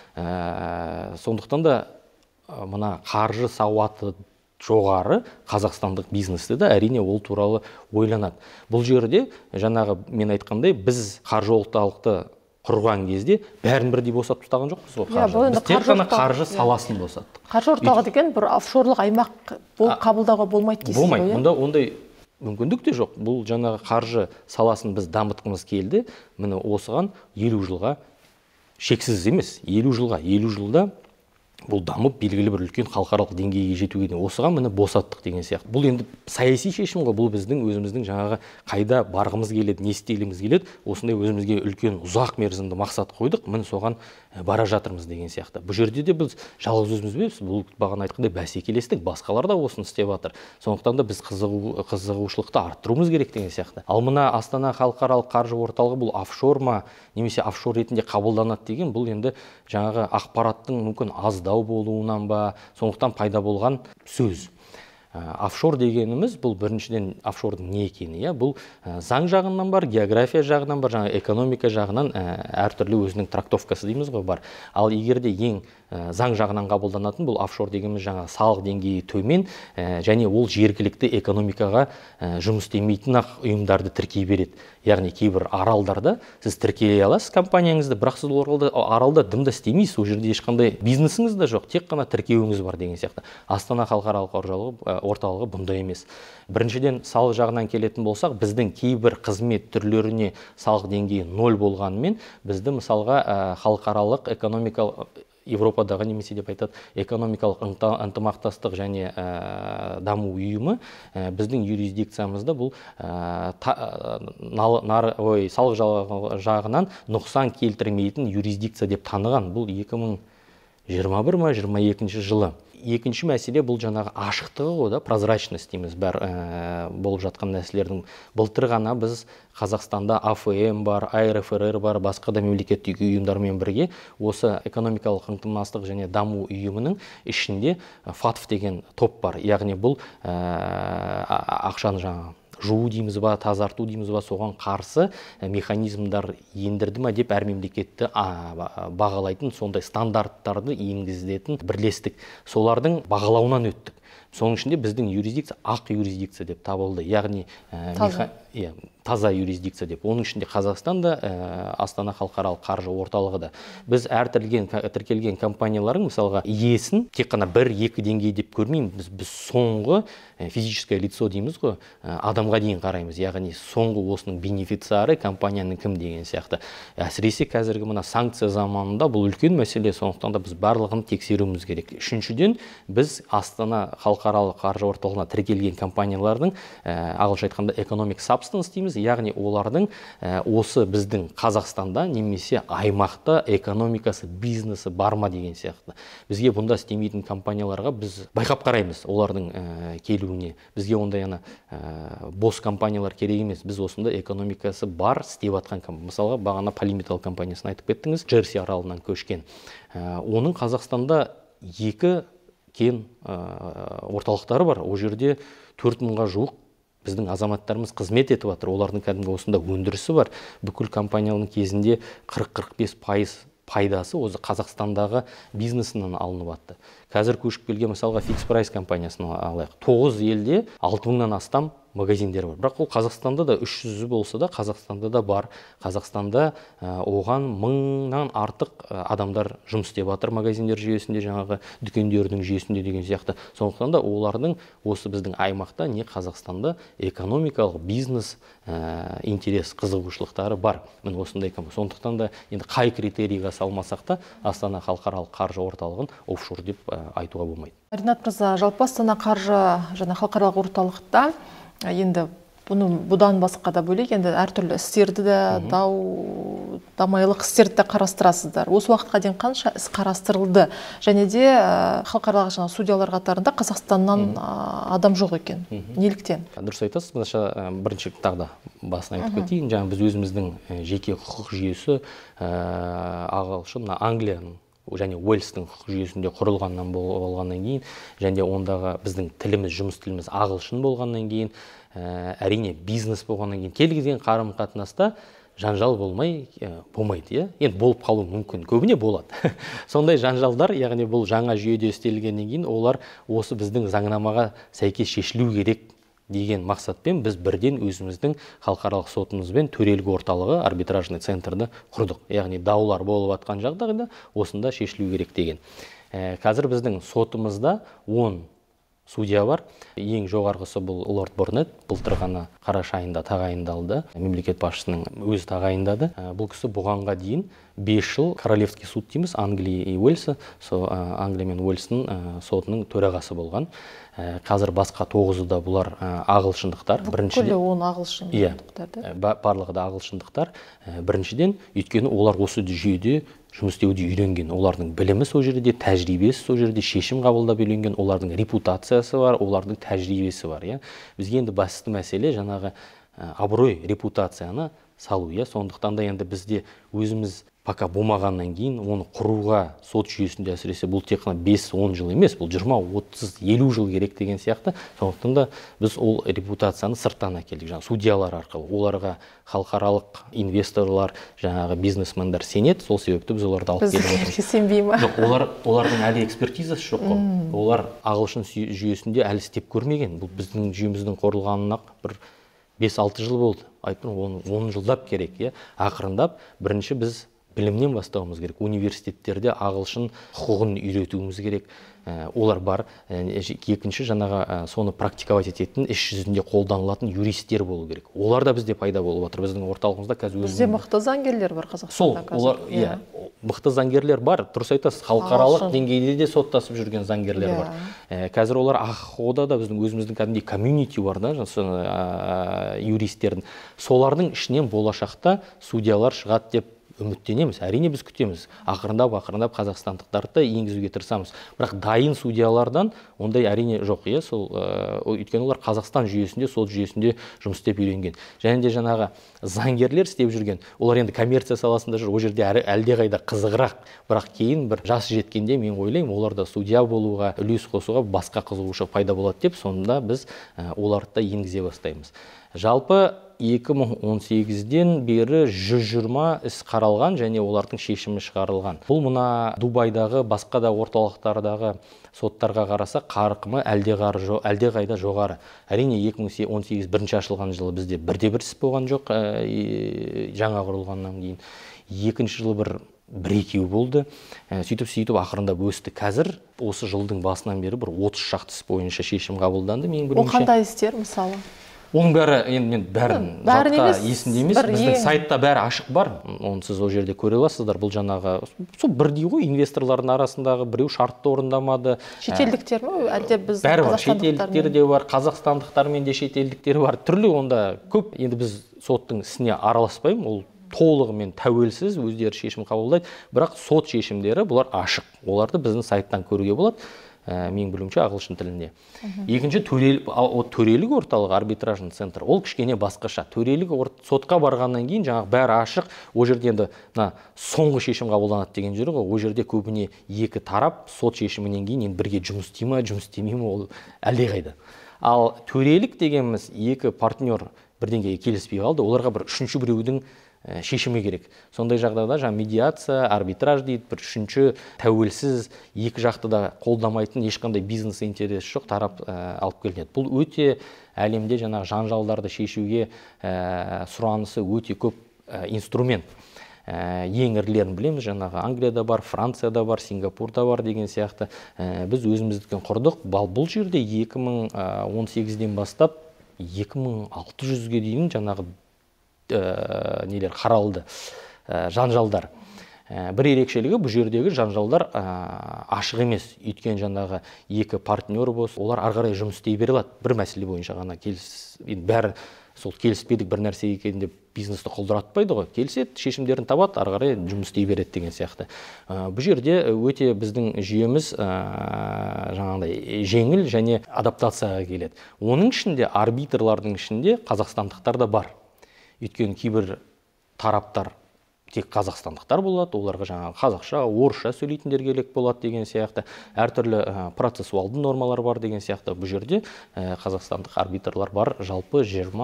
Сондықтан да мына қаржы сауаты жоғары қазақстандық бизнесте де әрине ол туралы ойланады. Бұл жерде жаңағы мен айтқандай біз қаржы орталықты құрған кезде бәрін бірдей босатып тастаған жоқпыз ғой қаржы. Біз тек қана қаржы саласын босаттық. Қаржы орталығы деген бір офшорлық аймақ қабылдауға болмайды дейсіз ғой? Болмайды. Мұнда ондай мүмкіндік те жоқ. Бұл жаңағы қаржы саласын біз дамытқымыз келді. Міне осыған 50 жылға, шексіз емес, 50 жылда бұл дамып белгілі бір үлкен халықаралық деңгейге жетуге дейін осыған міне босаттық деген сияқты. Бұл енді саяси шешім ғой, бұл біздің өзіміздің жаңағы қайда барғымыз келеді, не істегіміз келеді, осындай өзімізге үлкен ұзақ мерзімді мақсат қойдық, міне соған бара жатырмыз деген сияқты. Бұл жерде де біз жалғыз өзіміз емес, бұл бағана айтқандай бәсекелестік, басқалар да осыны істеп жатыр. Сондықтан да біз қызығушылықты арттыруымыз керек деген сияқты. Ал мына Астана халықаралық қаржы орталығы бұл офшор ма, немесе офшор ретінде қабылданады деген, бұл енді жаңағы ақпараттың мүмкін аздау болуынан ба, сондықтан пайда болған сөз. Офшор дегеніміз бұл біріншіден офшордың не екені, бұл заң жағынан бар, география жағынан бар, жаңа экономика жағынан әртүрлі өзінің трактовкасы дейміз ғой бар. Ал егер де ең заң жағынан қабылданатын бұл офшор дегеніміз жаңа салық деңгейі төмен және ол жергілікті экономикаға жұмыс істемейтін ақ ұйымдарды тіркей береді. Яғни кейбір аралдарда сіз тіркелей аласыз компанияңызды, бірақ сіз аралда дымда істемейсіз, ол жерде ешқандай бизнесіңіз де жоқ, тек қана тіркеуіңіз бар деген сияқты. Астана халықаралық орталығы бұндай емес. Біріншіден салық жағынан келетін болсақ, біздің кейбір қызмет түрлеріне салық деңгейі 0 болғанымен, бізді мысалға халықаралық экономикалық Европадағы немесе деп айтады, экономикалық ынтымақтастық және даму ұйымы біздің юрисдикциямызда бұл салық жағынан нұқсан келтірмейтін юрисдикция деп таныған. Бұл 2021-22 жылы. Екінші мәселе бұл жаңағы ашықтығы ғой, прозрачность дейміз, болып жатқан нәрселердің. Былтыр ғана біз Қазақстанда АФМ бар, АРФРР бар, басқа да мемлекеттік ұйымдармен бірге осы экономикалық ынтымақтастық және даму ұйымының ішінде ФАТФ деген топ бар. Яғни бұл ақшаны жаңағы жуу дейміз ба, тазарту дейміз ба, соған қарсы механизмдар ендірді ма деп әр мемлекетті бағалайтын сондай стандарттарды енгізілетін бірлестік. Солардың бағалауынан өттік. Соның ішінде біздің юрисдикция ақ юрисдикция деп табылды, яғни таза юрисдикция деп. Оның ішінде Қазақстанда Астана халықаралық қаржы орталығы да. Біз әр тіркелген компаниялардың мысалға иесін тек қана 1-2 деңгей деп көрмейміз. Біз соңғы физическое лицо дейміз ғой, адамға дейін қараймыз. Яғни соңғы осының бенефициары компанияның кім деген сияқты. Әсіресе қазіргі мына санкция заманында бұл үлкен мәселе, сондықтан да біз барлығын тексеруіміз керек. Үшіншіден, біз Астана халықаралық қаржы орталығына тіркелген компаниялардың ағылшынша айтқанда economic substance дейміз, яғни олардың осы біздің Қазақстанда немесе аймақта экономикасы, бизнесі бар ма деген сияқты. Бізге бұнда істемейтін компанияларға біз байқап қараймыз олардың келуіне. Бізге ондай бос компаниялар керек емес. Біз осында экономикасы бар істеп атқан компания. Мысалға бағана Polymetal компаниясын айтып кеттіңіз, Джерси аралынан көшкен. Оның Қазақстанда 2 кен орталықтары бар. Ол жерде 4000-ға жуық біздің азаматтарымыз қызмет етіп жатыр. Олардың кәдімгі осында өндірісі бар. Бүкіл компанияның кезінде 40-45% пайдасы осы Қазақстандағы бизнесінен алынып жатты. Қазір көшіп келген мысалға Fix Price компаниясын алайық. 9 елде 6000-нан астам магазиндер бар. Бірақ ол Қазақстанда да 300 болса да, Қазақстанда да бар. Қазақстанда оған 1000-нан артық адамдар жұмыс істеп жатыр магазиндер жүйесінде, жаңағы дүкендердің жүйесінде деген сияқты. Сондықтан да олардың осы біздің аймақта не Қазақстанда экономикалық бизнес интерес, қызығушылықтары бар. Міне осындай компания. Сондықтан да енді қай критерийға салмасақ та Астана халықаралық қаржы орталығын офшор деп айтуға болмайды. Ринат мырза, жалпы Астана қаржы және халықаралық орталықта енді бұдан басқа да бөлек енді әртүрлі істерді де, дамайлық істерді де қарастырасыздар. Осы уақытқа дейін қанша іс қарастырылды? Және де халықаралық судьялар қатарында Қазақстаннан адам жоқ екен. Неліктен? Дұрыс айтасыз. Бірінші тағы да басын айтып кетейін. Жаңа біз өзіміздің жеке құқық жүйесі ағылшын, Англияның және Уэльстің құқық жүйесінде құрылғаннан болғаннан кейін, және ондағы біздің тіліміз, жұмыс тіліміз ағылшын болғаннан кейін, әрине бизнес болғаннан кейін келген қарым-қатынаста жанжал болмайды. Енді болып қалу мүмкін, көбіне болады. Сондай жанжалдар, яғни бұл жаңа жүйеде істелгеннен кейін, олар осы біздің заңнамаға сәйкес шешілу керек деген мақсатпен біз бірден өзіміздің халықаралық сотымызбен төрелік орталығы арбитражный центрді құрдық. Яғни даулар болып атқан жағдайда осында шешілу керек деген. Қазір біздің сотымызда 10 судья бар. Ең жоғарғысы бұл Лорд Борнет, былтыр ғана қараша айында тағайындалды. Мемлекет басшысының өзі тағайындады. Бұл кісі бұғанға дейін 5 жыл Королевский суд дейміз, Англия и Уэльсы, Англия мен Уэльстің сотының төрағасы болған. Қазір басқа 9-ы да бұлар ағылшындықтар. Бүкілі 10 ағылшындықтар. Барлығы да ағылшындықтар. Біріншіден, өйткені олар осы жүйеде жұмыс істеуде үйренген. Олардың білімі сол жерде, тәжірибесі сол жерде, шешім қабылдап үйренген, олардың репутациясы бар, олардың тәжірибесі бар. Бізге енді басты мәселе жаңағы абырой, репутацияны салу. Сондықтан да енді бізде өзіміз пока болмағаннан кейін оны құруға сот жүйесінде әсіресе бұл тек қана 5-10 жыл емес, бұл 20-30-50 жыл керек деген сияқты. Сондықтан да біз ол репутацияны сырттан әкелдік. Судьялар арқылы оларға халықаралық инвесторлар, жаңағы бизнесмендер сенеді, сол себепті біз оларды алып келіп отырмыз. Бізге сенбей ма? Жоқ, олардың әлі экспертизасы жоқ қой. Олар ағылшын жүйесінде әлі істеп көрмеген. Бұл біздің жүйеміздің құрылғанына бір 5-6 жыл болды. Айтпын, 10 жылдап керек. Ақырындап бірінші біз білімнен бастауымыз керек. Университеттерде ағылшын құқығын үйретуіміз керек. Олар бар. Екінші жаңағы соны практиковать ететін, іс жүзінде қолданылатын юристтер болу керек. Олар да бізде пайда болып отыр. Біздің орталығымызда қазір бізде мықты заңгерлер бар Қазақстанда. Олар, мықты заңгерлер бар. Дұрыс айтасыз, халықаралық деңгейде де соттасып жүрген заңгерлер бар. Қазір олар АХО-да да біздің өзіміздің кәдімгідей комьюнити бар да, юристтердің. Солардың ішінен болашақта судьялар шығады деп үміттенеміз. Әрине біз күтеміз. Ақырындап қазақстандықтарды енгізуге тырысамыз. Бірақ дайын судьялардан ондай әрине жоқ. Өйткені олар Қазақстан жүйесінде, сот жүйесінде жұмыс істеп үйренген. Және де жаңағы заңгерлер істеп жүрген. Олар енді коммерция саласында жүр. Ол жерде әлдеқайда қызығырақ. Бірақ кейін бір жас жеткенде мен ойлаймын, оларда судья болуға, үлес қосуға басқа қызығушылық пайда болады деп, сонда біз оларды да енгізе бастаймыз. Жалпы 2018-ден бері 120 іс қаралған және олардың шешімі шығарылған. Бұл мына Дубайдағы басқа да орталықтардағы соттарға қараса қарқымы әлдеқайда жоғары. Әрине 2018 бірінші ашылған жылы бізде бірде-бір іс болған жоқ, жаңа құрылғаннан кейін. Екінші жылы бір-екеу болды. Сөйтіп ақырындап өсті. Қазір осы жылдың басынан бері 30 шақты іс бойынша шешім қабылданды. Ол қандай істер мысалы? Оның бәрі, енді бәрін жатқа есімде емес, біздің сайтта бәрі ашық бар. Оны сіз ол жерде көре аласыздар. Бұл жаңағы сол бірдей ғой, инвесторлардың арасындағы біреу шартты орындамады. Шетелдіктер ме? Әлде біз бәрі бар, шетелдіктер де бар, қазақстандықтармен де шетелдіктер бар. Түрлі онда көп. Енді біз соттың ісіне араласпаймын, ол толығымен тәуелсіз, өздері шешім қабылдайды. Бірақ сот шешімдері бұлар ашық. Оларды біздің сайттан көруге болады. Мен білуімше ағылшын тілінде. Екінші төрелік орталық, арбитражный центр. Ол кішкене басқаша. Төрелік сотқа барғаннан кейін жаңағы бәрі ашық. Ол жерде енді соңғы шешім қабылданады деген жері ғой. Ол жерде көбіне екі тарап сот шешімінен кейін бірге жұмыс істей ме, жұмыс істемей ме, ол әлдеқайда. Ал төрелік дегеніміз екі партнер бірдеңеге келіспей қалды. Оларға бір үшінші біреудің шешімі керек. Сондай жағдайда жаңа медиация, арбитраж дейді, бір үшінші тәуелсіз, екі жақты да қолдамайтын ешқандай бизнес интерес жоқ тарап алып келеді. Бұл өте әлемде жаңағы жанжалдарды шешуге сұранысы өте көп инструмент. Ең ірілерін білеміз, жаңағы Англияда бар, Францияда бар, Сингапурда бар деген сияқты. Біз өзіміздікін құрдық. Бұл жерде 2018-ден бастап 2600-ге дейін жаңағы нелер қаралды, жанжалдар. Бір ерекшелігі бұл жердегі жанжалдар ашық емес. Өйткені жаңағы екі партнер болса, олар ары қарай жұмыс істей бере алады. Бір мәселе бойынша ғана бәрі сол келіспедік бір нәрсе екен деп бизнесті құлдыратпайды ғой. Келіседі, шешімдерін табады, ары қарай жұмыс істей береді деген сияқты. Бұл жерде өте біздің жүйеміз жаңағыдай жеңіл және адаптацияға келеді. Оның ішінде арбитрлардың ішінде қазақстандықтар да бар. Өйткені кейбір тараптар тек қазақстандықтар болады, оларға жаңағы қазақша, орысша сөйлейтіндер керек болады деген сияқты, әртүрлі процессуалды нормалар бар деген сияқты. Бұл жерде қазақстандық арбитрлар бар, жалпы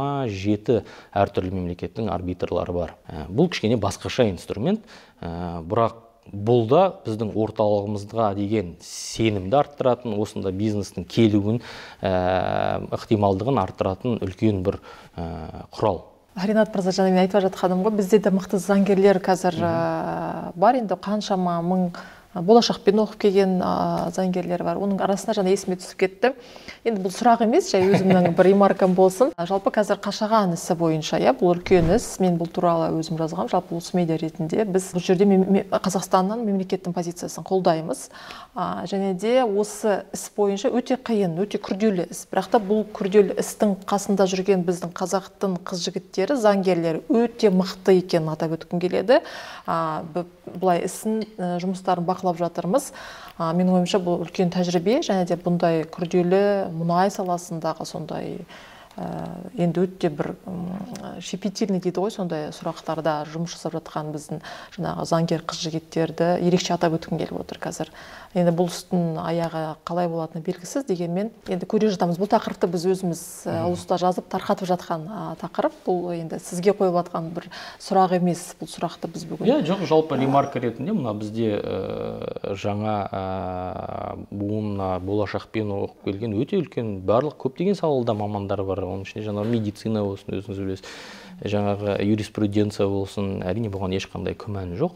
27 әртүрлі мемлекеттің арбитрлары бар. Бұл кішкене басқаша инструмент, бірақ бұл да біздің орталығымызға деген сенімді арттыратын, осында бизнестің келуін, ықтималдығын арттыратын үлкен бір құрал. Ринат мырза, жаңа мен айтып жатқаным ғой, бізде де мықты заңгерлер қазір бар, енді қаншама мың болашақпен оқып келген заңгерлер бар. Оның арасында жаңа есіме түсіп кетті. Енді бұл сұрақ емес, жай өзімнің бір ремаркам болсын. Жалпы қазір Қашаған ісі бойынша, бұл үлкен іс. Мен бұл туралы өзім жазғам. Жалпы осы медиа ретінде біз бұл жерде Қазақстанның мемлекеттің позициясын қолдаймыз. Және де осы іс бойынша өте қиын, өте күрделі іс. Бірақ та бұл күрделі істің қасында жүрген біздің қазақтың қыз-жігіттері, заңгерлері өте мықты екенін атап өткім келеді. Бұлай ісін жұмыстарын бақылап жатырмыз. Менің ойымша бұл үлкен тәжірибе, және де бұндай күрделі мұнай саласындағы сондай енді өте бір щепетильный дейді ғой, сондай сұрақтарда жұмыс жасап жатқан біздің жаңағы заңгер қыз-жігіттерді ерекше атап өткім келіп отыр қазір. Енді бұл істің аяғы қалай болатыны белгісіз, дегенмен енді көре жатамыз. Бұл тақырыпты біз өзіміз ұлыста жазып тарқатып жатқан тақырып. Бұл енді сізге қойып жатқан бір сұрақ емес. Бұл сұрақты біз бүгін. Жоқ, жалпы ремарка ретінде мына бізде жаңа буын болашақпен оқып келген өте үлкен барлық көптеген салада мамандар бар. Оның ішінде жаңағы медицина болсын, өзіңіз білесіз, жаңағы юриспруденция болсын, әрине бұған ешқандай күмән жоқ.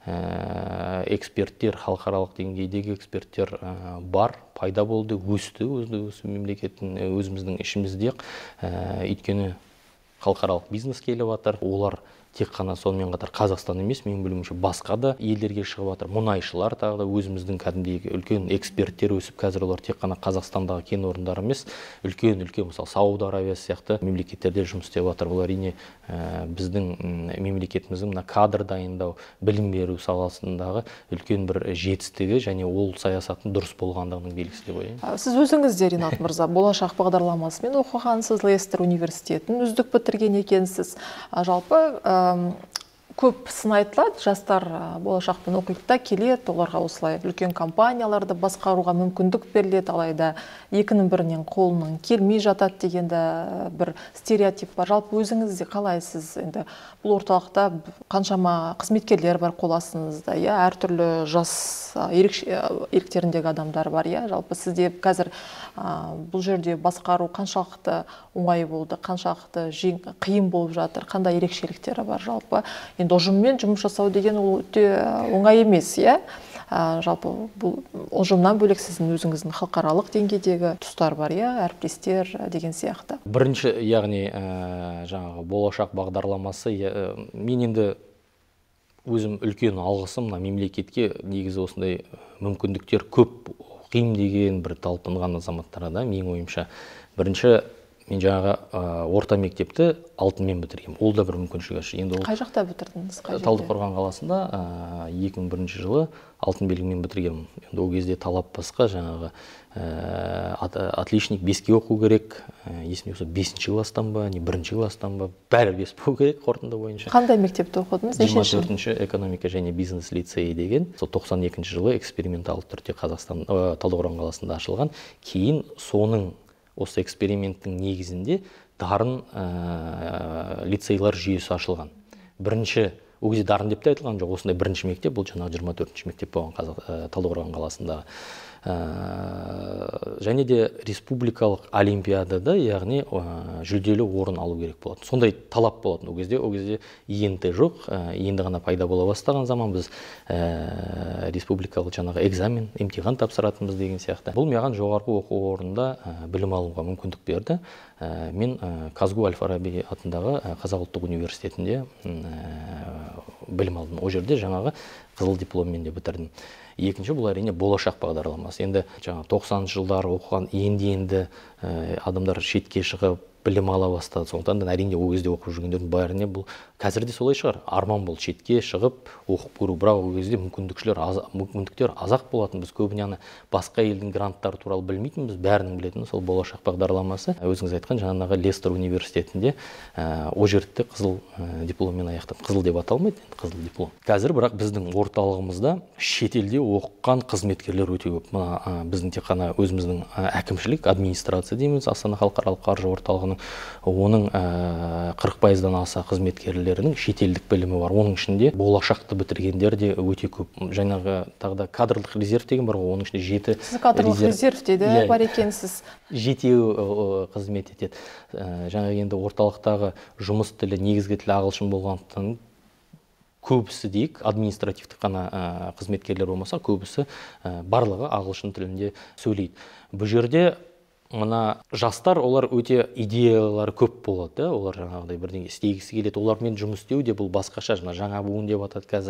Эксперттер, халықаралық деңгейдегі эксперттер бар, пайда болды, өсті осы мемлекеттің өзіміздің ішімізде. Өйткені халықаралық бизнес келіп жатыр, олар тек қана сонымен қатар Қазақстан емес, мен білуімше басқа да елдерге шығып жатыр. Мұнайшылар тағы да өзіміздің кәдімгідей үлкен эксперттер өсіп, қазір олар тек қана Қазақстандағы кен орындары емес, үлкен мысалы Сауд Аравиясы сияқты мемлекеттерде жұмыс істеп жатыр. Бұл әрине біздің мемлекетіміздің мына кадр дайындау, білім беру саласындағы үлкен бір жетістігі және ол саясаттың дұрыс болғандығының белгісі деп ойлаймын. Сіз өзіңіз де, Ринат мырза, болашақ бағдарламасымен оқығансыз, Лестер университетін үздік бітірген екенсіз. Жалпы көп сын айтылады, жастар болашақпен оқиды да келеді, оларға осылай үлкен компанияларды басқаруға мүмкіндік беріледі, алайда екінің бірінен қолының келмей жатады дегенді бір стереотип бар. Жалпы өзіңіз де қалайсыз? Енді бұл орталықта қаншама қызметкерлер бар қол астыңызда, әртүрлі жас еректеріндегі адамдар бар, жалпы сізде қазір бұл жерде басқару қаншалықты оңай болды, қаншалықты қиын болып жатыр, қандай ерекшеліктері бар жалпы? Енді ұжыммен жұмыс жасау деген ол өте оңай емес, жалпы бұл ұжымнан бөлек сіздің өзіңіздің халықаралық деңгейдегі тұстар бар, әріптестер деген сияқты. Бірінші, яғни жаңағы болашақ бағдарламасы, мен енді өзім үлкен алғысым мемлекетке негізі осындай мүмкіндіктер көп қиым деген бір талпынған азаматтарға да, менің ойымша. Бірінші, мен жаңағы орта мектепті алтынмен бітіргем. Ол да бір мүмкіншілік. Қай жақта бітірдіңіз? Талдықорған қаласында 2001 жылы алтын белгімен бітіргем. Енді ол кезде талап басқа, жаңағы отличник 5-ке оқу керек, есімде болса 5-ші класстан ба, не 1-ші класстан ба, бәрі 5 болу керек қорытынды бойынша. Қандай мектепте оқыдыңыз? 24-ші экономика және бизнес лицейі деген. Сол 92 жылы эксперименталды түрде Талдықорған қаласында ашылған. Кейін соның осы эксперименттің негізінде дарын лицейлар жүйесі ашылған. Бірінші, ол кезде дарын деп те айтылған жоқ, осындай бірінші мектеп, бұл жаңағы 24-ші мектеп болған Талдықорған қаласындағы. Және де республикалық олимпиадада, яғни жүлделі орын алу керек болады. Сондай талап болатын ол кезде ИНТ жоқ, енді ғана пайда бола бастаған zaman біз республикалық жаңағы экзамен, емтихан тапсыратынбыз деген сияқты. Бұл маған жоғарғы оқу орнында білім алуға мүмкіндік берді. Мен Казгу Әл-Фараби атындағы Қазақ ұлттық университетінде білім алдым. Ол жерде жаңағы қызыл дипломмен де бітірдім. Екінші, бұл әрине болашақ бағдарламасы. Енді 90 жылдар оқыған енді адамдар шетке шығып білім ала бастады. Сондықтан да әрине ол кезде оқып жүргендердің бәріне бұл қазір де солай шығар. Арман бол шетке шығып оқып көру, бірақ ол кезде мүмкіндіктер азақ болатын. Біз көбіне басқа елдің гранттары туралы білмейтінбіз, бәрінің білетіні сол болашақ бағдарламасы. Өзіңіз айтқан жаңағы Лестер университетінде ол жерде қызыл дипломмен аяқтадым. Қызыл деп аталмайды, қызыл диплом. Қазір бірақ біздің орталығымызда шетелде оқыған қызметкерлер өте көп. Біздің тек қана өзіміздің әкімшілік, администрация дейміз, Астана халықаралық қаржы орталығының, оның 40%-дан аса қызметкерлерінің шетелдік білімі бар. Оның ішінде болашақты бітіргендер де өте көп. Жаңағы тағда кадрлық резерв деген бар ғой, оның ішінде 7 Сіз кадрлық резерв деді, бар екенсіз. 7 қызмет етеді. Жаңағы енді орталықтағы жұмыс тілі, негізгі тілі ағылшын болғандықтан көбісі дейік, административтік қана қызметкерлер болмаса, көбісі барлығы ағылшын тілінде сөйлейді. Бұл жерде мына жастар, олар өте идеялары көп болады, олар жаңағыдай бірдеңе істегісі келеді, олармен жұмыс істеу де бұл басқаша, жаңа буын деп атады қазір.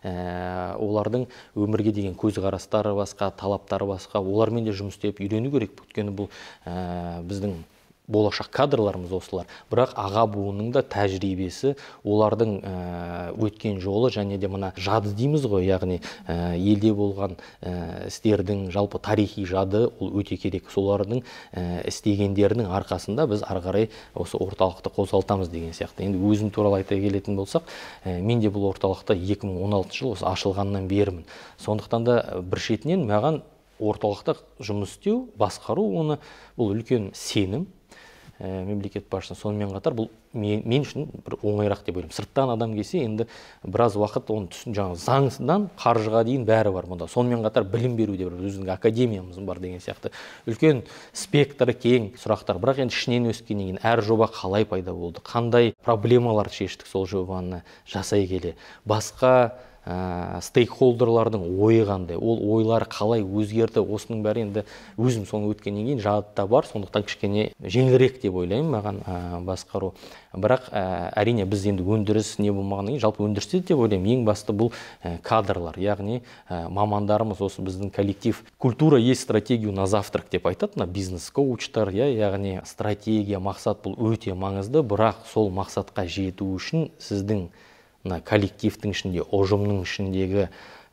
Олардың өмірге деген көзқарастары басқа, талаптары басқа, олармен де жұмыс істеп үйрену керек. Өйткені бұл біздің болашақ кадрларымыз осылар. Бірақ аға буынның да тәжірибесі, олардың өткен жолы және де мына жады дейміз ғой, яғни елде болған істердің жалпы тарихи жады ол өте керек. Солардың істегендерінің арқасында біз ары қарай осы орталықты қозғалтамыз деген сияқты. Енді өзім туралы айта келетін болсақ, мен де бұл орталықта 2016 жыл осы ашылғаннан берімін. Сондықтан да бір шетінен маған орталықта жұмыс істеу, басқару, оны бұл үлкен сенім. Мемлекет басшысына, сонымен қатар бұл мен үшін бір оңайрақ деп ойлаймын. Сырттан адам келсе, енді біраз уақыт оны түсін, жаңағы заңдан қаржыға дейін бәрі бар мұнда. Сонымен қатар білім беруде бір өзінің академиямыз бар деген сияқты. Үлкен спектрі кең сұрақтар. Бірақ енді ішінен өскеннен кейін әр жоба қалай пайда болды, қандай проблемалар шештік сол жобаны жасай келе. Басқа стейкхолдерлардың ойы қандай, ол ойлар қалай өзгерді, осының бәрі енді өзім соны өткеннен кейін жадыда бар, сондықтан кішкене жеңілірек деп ойлаймын маған басқару. Бірақ әрине біз енді өндіріс не болмағаннан кейін, жалпы өндірісте деп ойлаймын, ең басты бұл кадрлар, яғни мамандарымыз, осы біздің коллектив. Культура есть стратегию на завтрак деп айтады, бизнес-коучтар, яғни стратегия, мақсат бұл өте маңызды, бірақ сол мақсатқа жету үшін сіздің коллективтің ішінде, ұжымның ішіндегі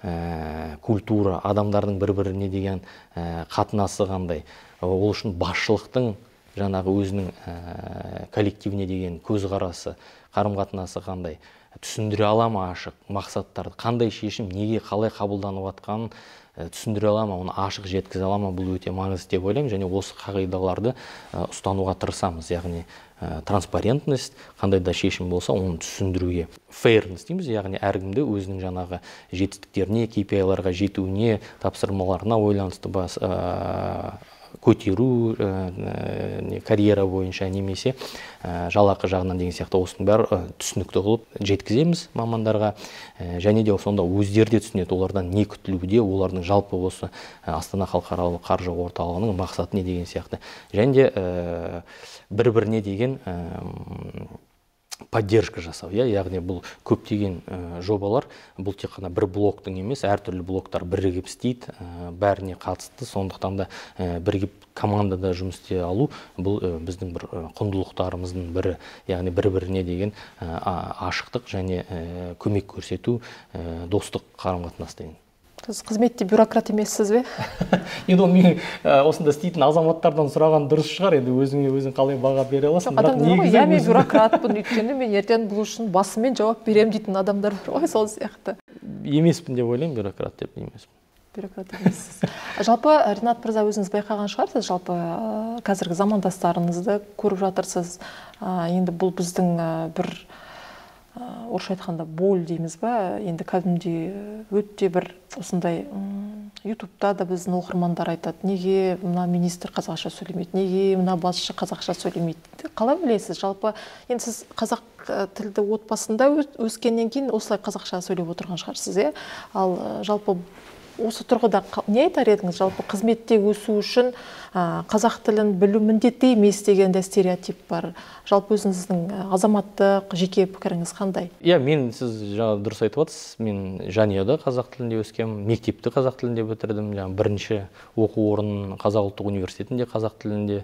культура, адамдардың бір-біріне деген қатынасы қандай, ол үшін басшылықтың жаңағы өзінің коллективіне деген көзқарасы, қарым-қатынасы қандай. түсіндіре ала ма ашық мақсаттарды, қандай шешім неге қалай қабылданып жатқанын түсіндіре ала ма, оны ашық жеткізе ала ма, бұл өте маңызды деп ойлаймын. Және осы қағидаларды ұстануға тырысамыз. Яғни транспарентность, қандай да шешім болса, оны түсіндіруге. Фейрнес дейміз, яғни әркімді өзінің жаңағы жетістіктеріне, KPI-ларға жетуіне, тапсырмаларына ойланысты көтеру, карьера бойынша немесе жалақы жағынан деген сияқты осының бәрі түсінікті қылып жеткіземіз мамандарға. Және де сонда өздері де түсінеді, олардан не күтілуде, олардың жалпы осы Астана халықаралық қаржы орталығының мақсаты не деген сияқты. Және де бір-біріне деген поддержка жасау, яғни бұл көптеген жобалар, бұл тек қана бір блоктың емес, әртүрлі блоктар бірігіп істейді, бәріне қатысты. Сондықтан да бірігіп командада жұмыс істей алу, бұл біздің бір құндылықтарымыздың бірі, яғни бір-біріне деген ашықтық және көмек көрсету, достық қарым-қатынас деген. Сіз қызметте бюрократ емессіз бе? Енді мен осында істейтін азаматтардан сұраған дұрыс шығар, енді өзің қалай баға бере аласың. Адамдар ғой, мен бюрократпын, өйткені мен ертең бұл үшін басымен жауап берем дейтін адамдар бар ғой, сол сияқты. Емеспін деп ойлаймын, бюрократ деп емеспін. Бюрократ емессіз. Жалпы Ринат мырза, өзіңіз байқаған шығарсыз, жалпы қазіргі замандастарыңызды көріп жатырсыз. Енді бұл біздің бір орысша айтқанда боль дейміз ба, енді кәдімгідей өте бір осындай ютубта да біздің оқырмандар айтады, неге мына министр қазақша сөйлемейді, неге мына басшы қазақша сөйлемейді. Қалай білесіз? Жалпы енді сіз қазақ тілді отбасында өскеннен кейін осылай қазақша сөйлеп отырған шығарсыз, ал жалпы осы тұрғыда не айтар едіңіз? Жалпы қызметте өсу үшін қазақ тілін білу міндетті емес деген де стереотип бар. Жалпы өзіңіздің азаматтық жеке пікіріңіз қандай? Сіз дұрыс айтып отырсыз. Мен жанұяда қазақ тілінде өскенмін, мектепті қазақ тілінде бітірдім. Бірінші оқу орнын Қазақ ұлттық университетінде қазақ тілінде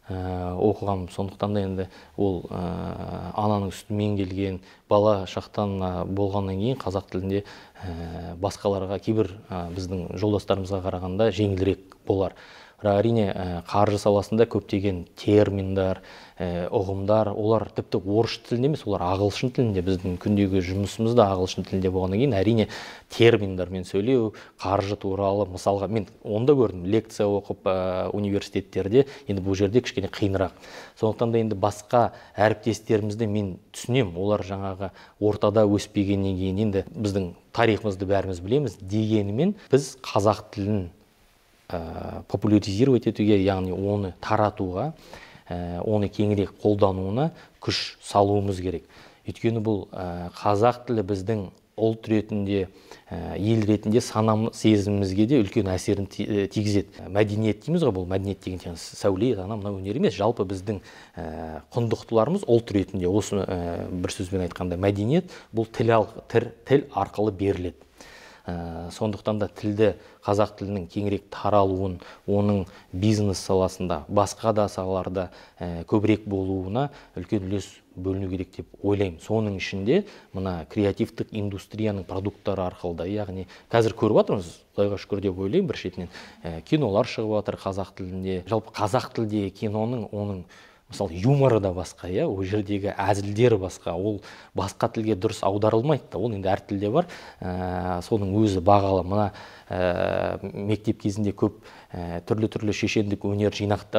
оқығам. Сондықтан да енді ол ананың үстімен келген бала шақтан болғаннан кейін қазақ тілінде басқаларға, кейбір біздің жолдастарымызға қарағанда жеңілірек болар. Әрине қаржы саласында көптеген терминдар, ұғымдар, олар тіпті орыс тілінде емес, олар ағылшын тілінде. Біздің күндегі жұмысымыз да ағылшын тілінде болғаннан кейін әрине терминдармен сөйлеу, қаржы туралы, мысалға мен онда көрдім, лекция оқып университеттерде, енді бұл жерде кішкене қиынырақ. Сондықтан да енді басқа әріптестерімізді мен түсінем, олар жаңағы ортада өспегеннен кейін енді біздің тарихымызды бәріміз білеміз, дегенімен біз қазақ тілін популяризировать етуге, яғни оны таратуға, оны кеңірек қолдануына күш салуымыз керек. Өйткені бұл қазақ тілі біздің ұлт ретінде, ел ретінде сезімімізге де үлкен әсерін тигізеді. Мәдениет дейміз ғой, бұл мәдениет деген сәулет, мына өнер емес, жалпы біздің құндылықтарымыз ұлт ретінде, осы бір сөзбен айтқанда мәдениет бұл тіл арқылы беріледі. Сондықтан да тілді, қазақ тілінің кеңірек таралуын, оның бизнес саласында, басқа да салаларда көбірек болуына үлкен үлес бөліну керек деп ойлаймын. Соның ішінде мына креативтік индустрияның продукттары арқылы да, яғни қазір көріп жатырмыз, Құдайға шүкір деп ойлаймын, бір шетінен кинолар шығып жатыр қазақ тілінде. Жалпы қазақ тілдегі киноның оның мысалы юморы да басқа, ол жердегі әзілдері басқа, ол басқа тілге дұрыс аударылмайды, ол енді әр тілде бар, соның өзі бағалы. Мына мектеп кезінде көп түрлі шешендік өнер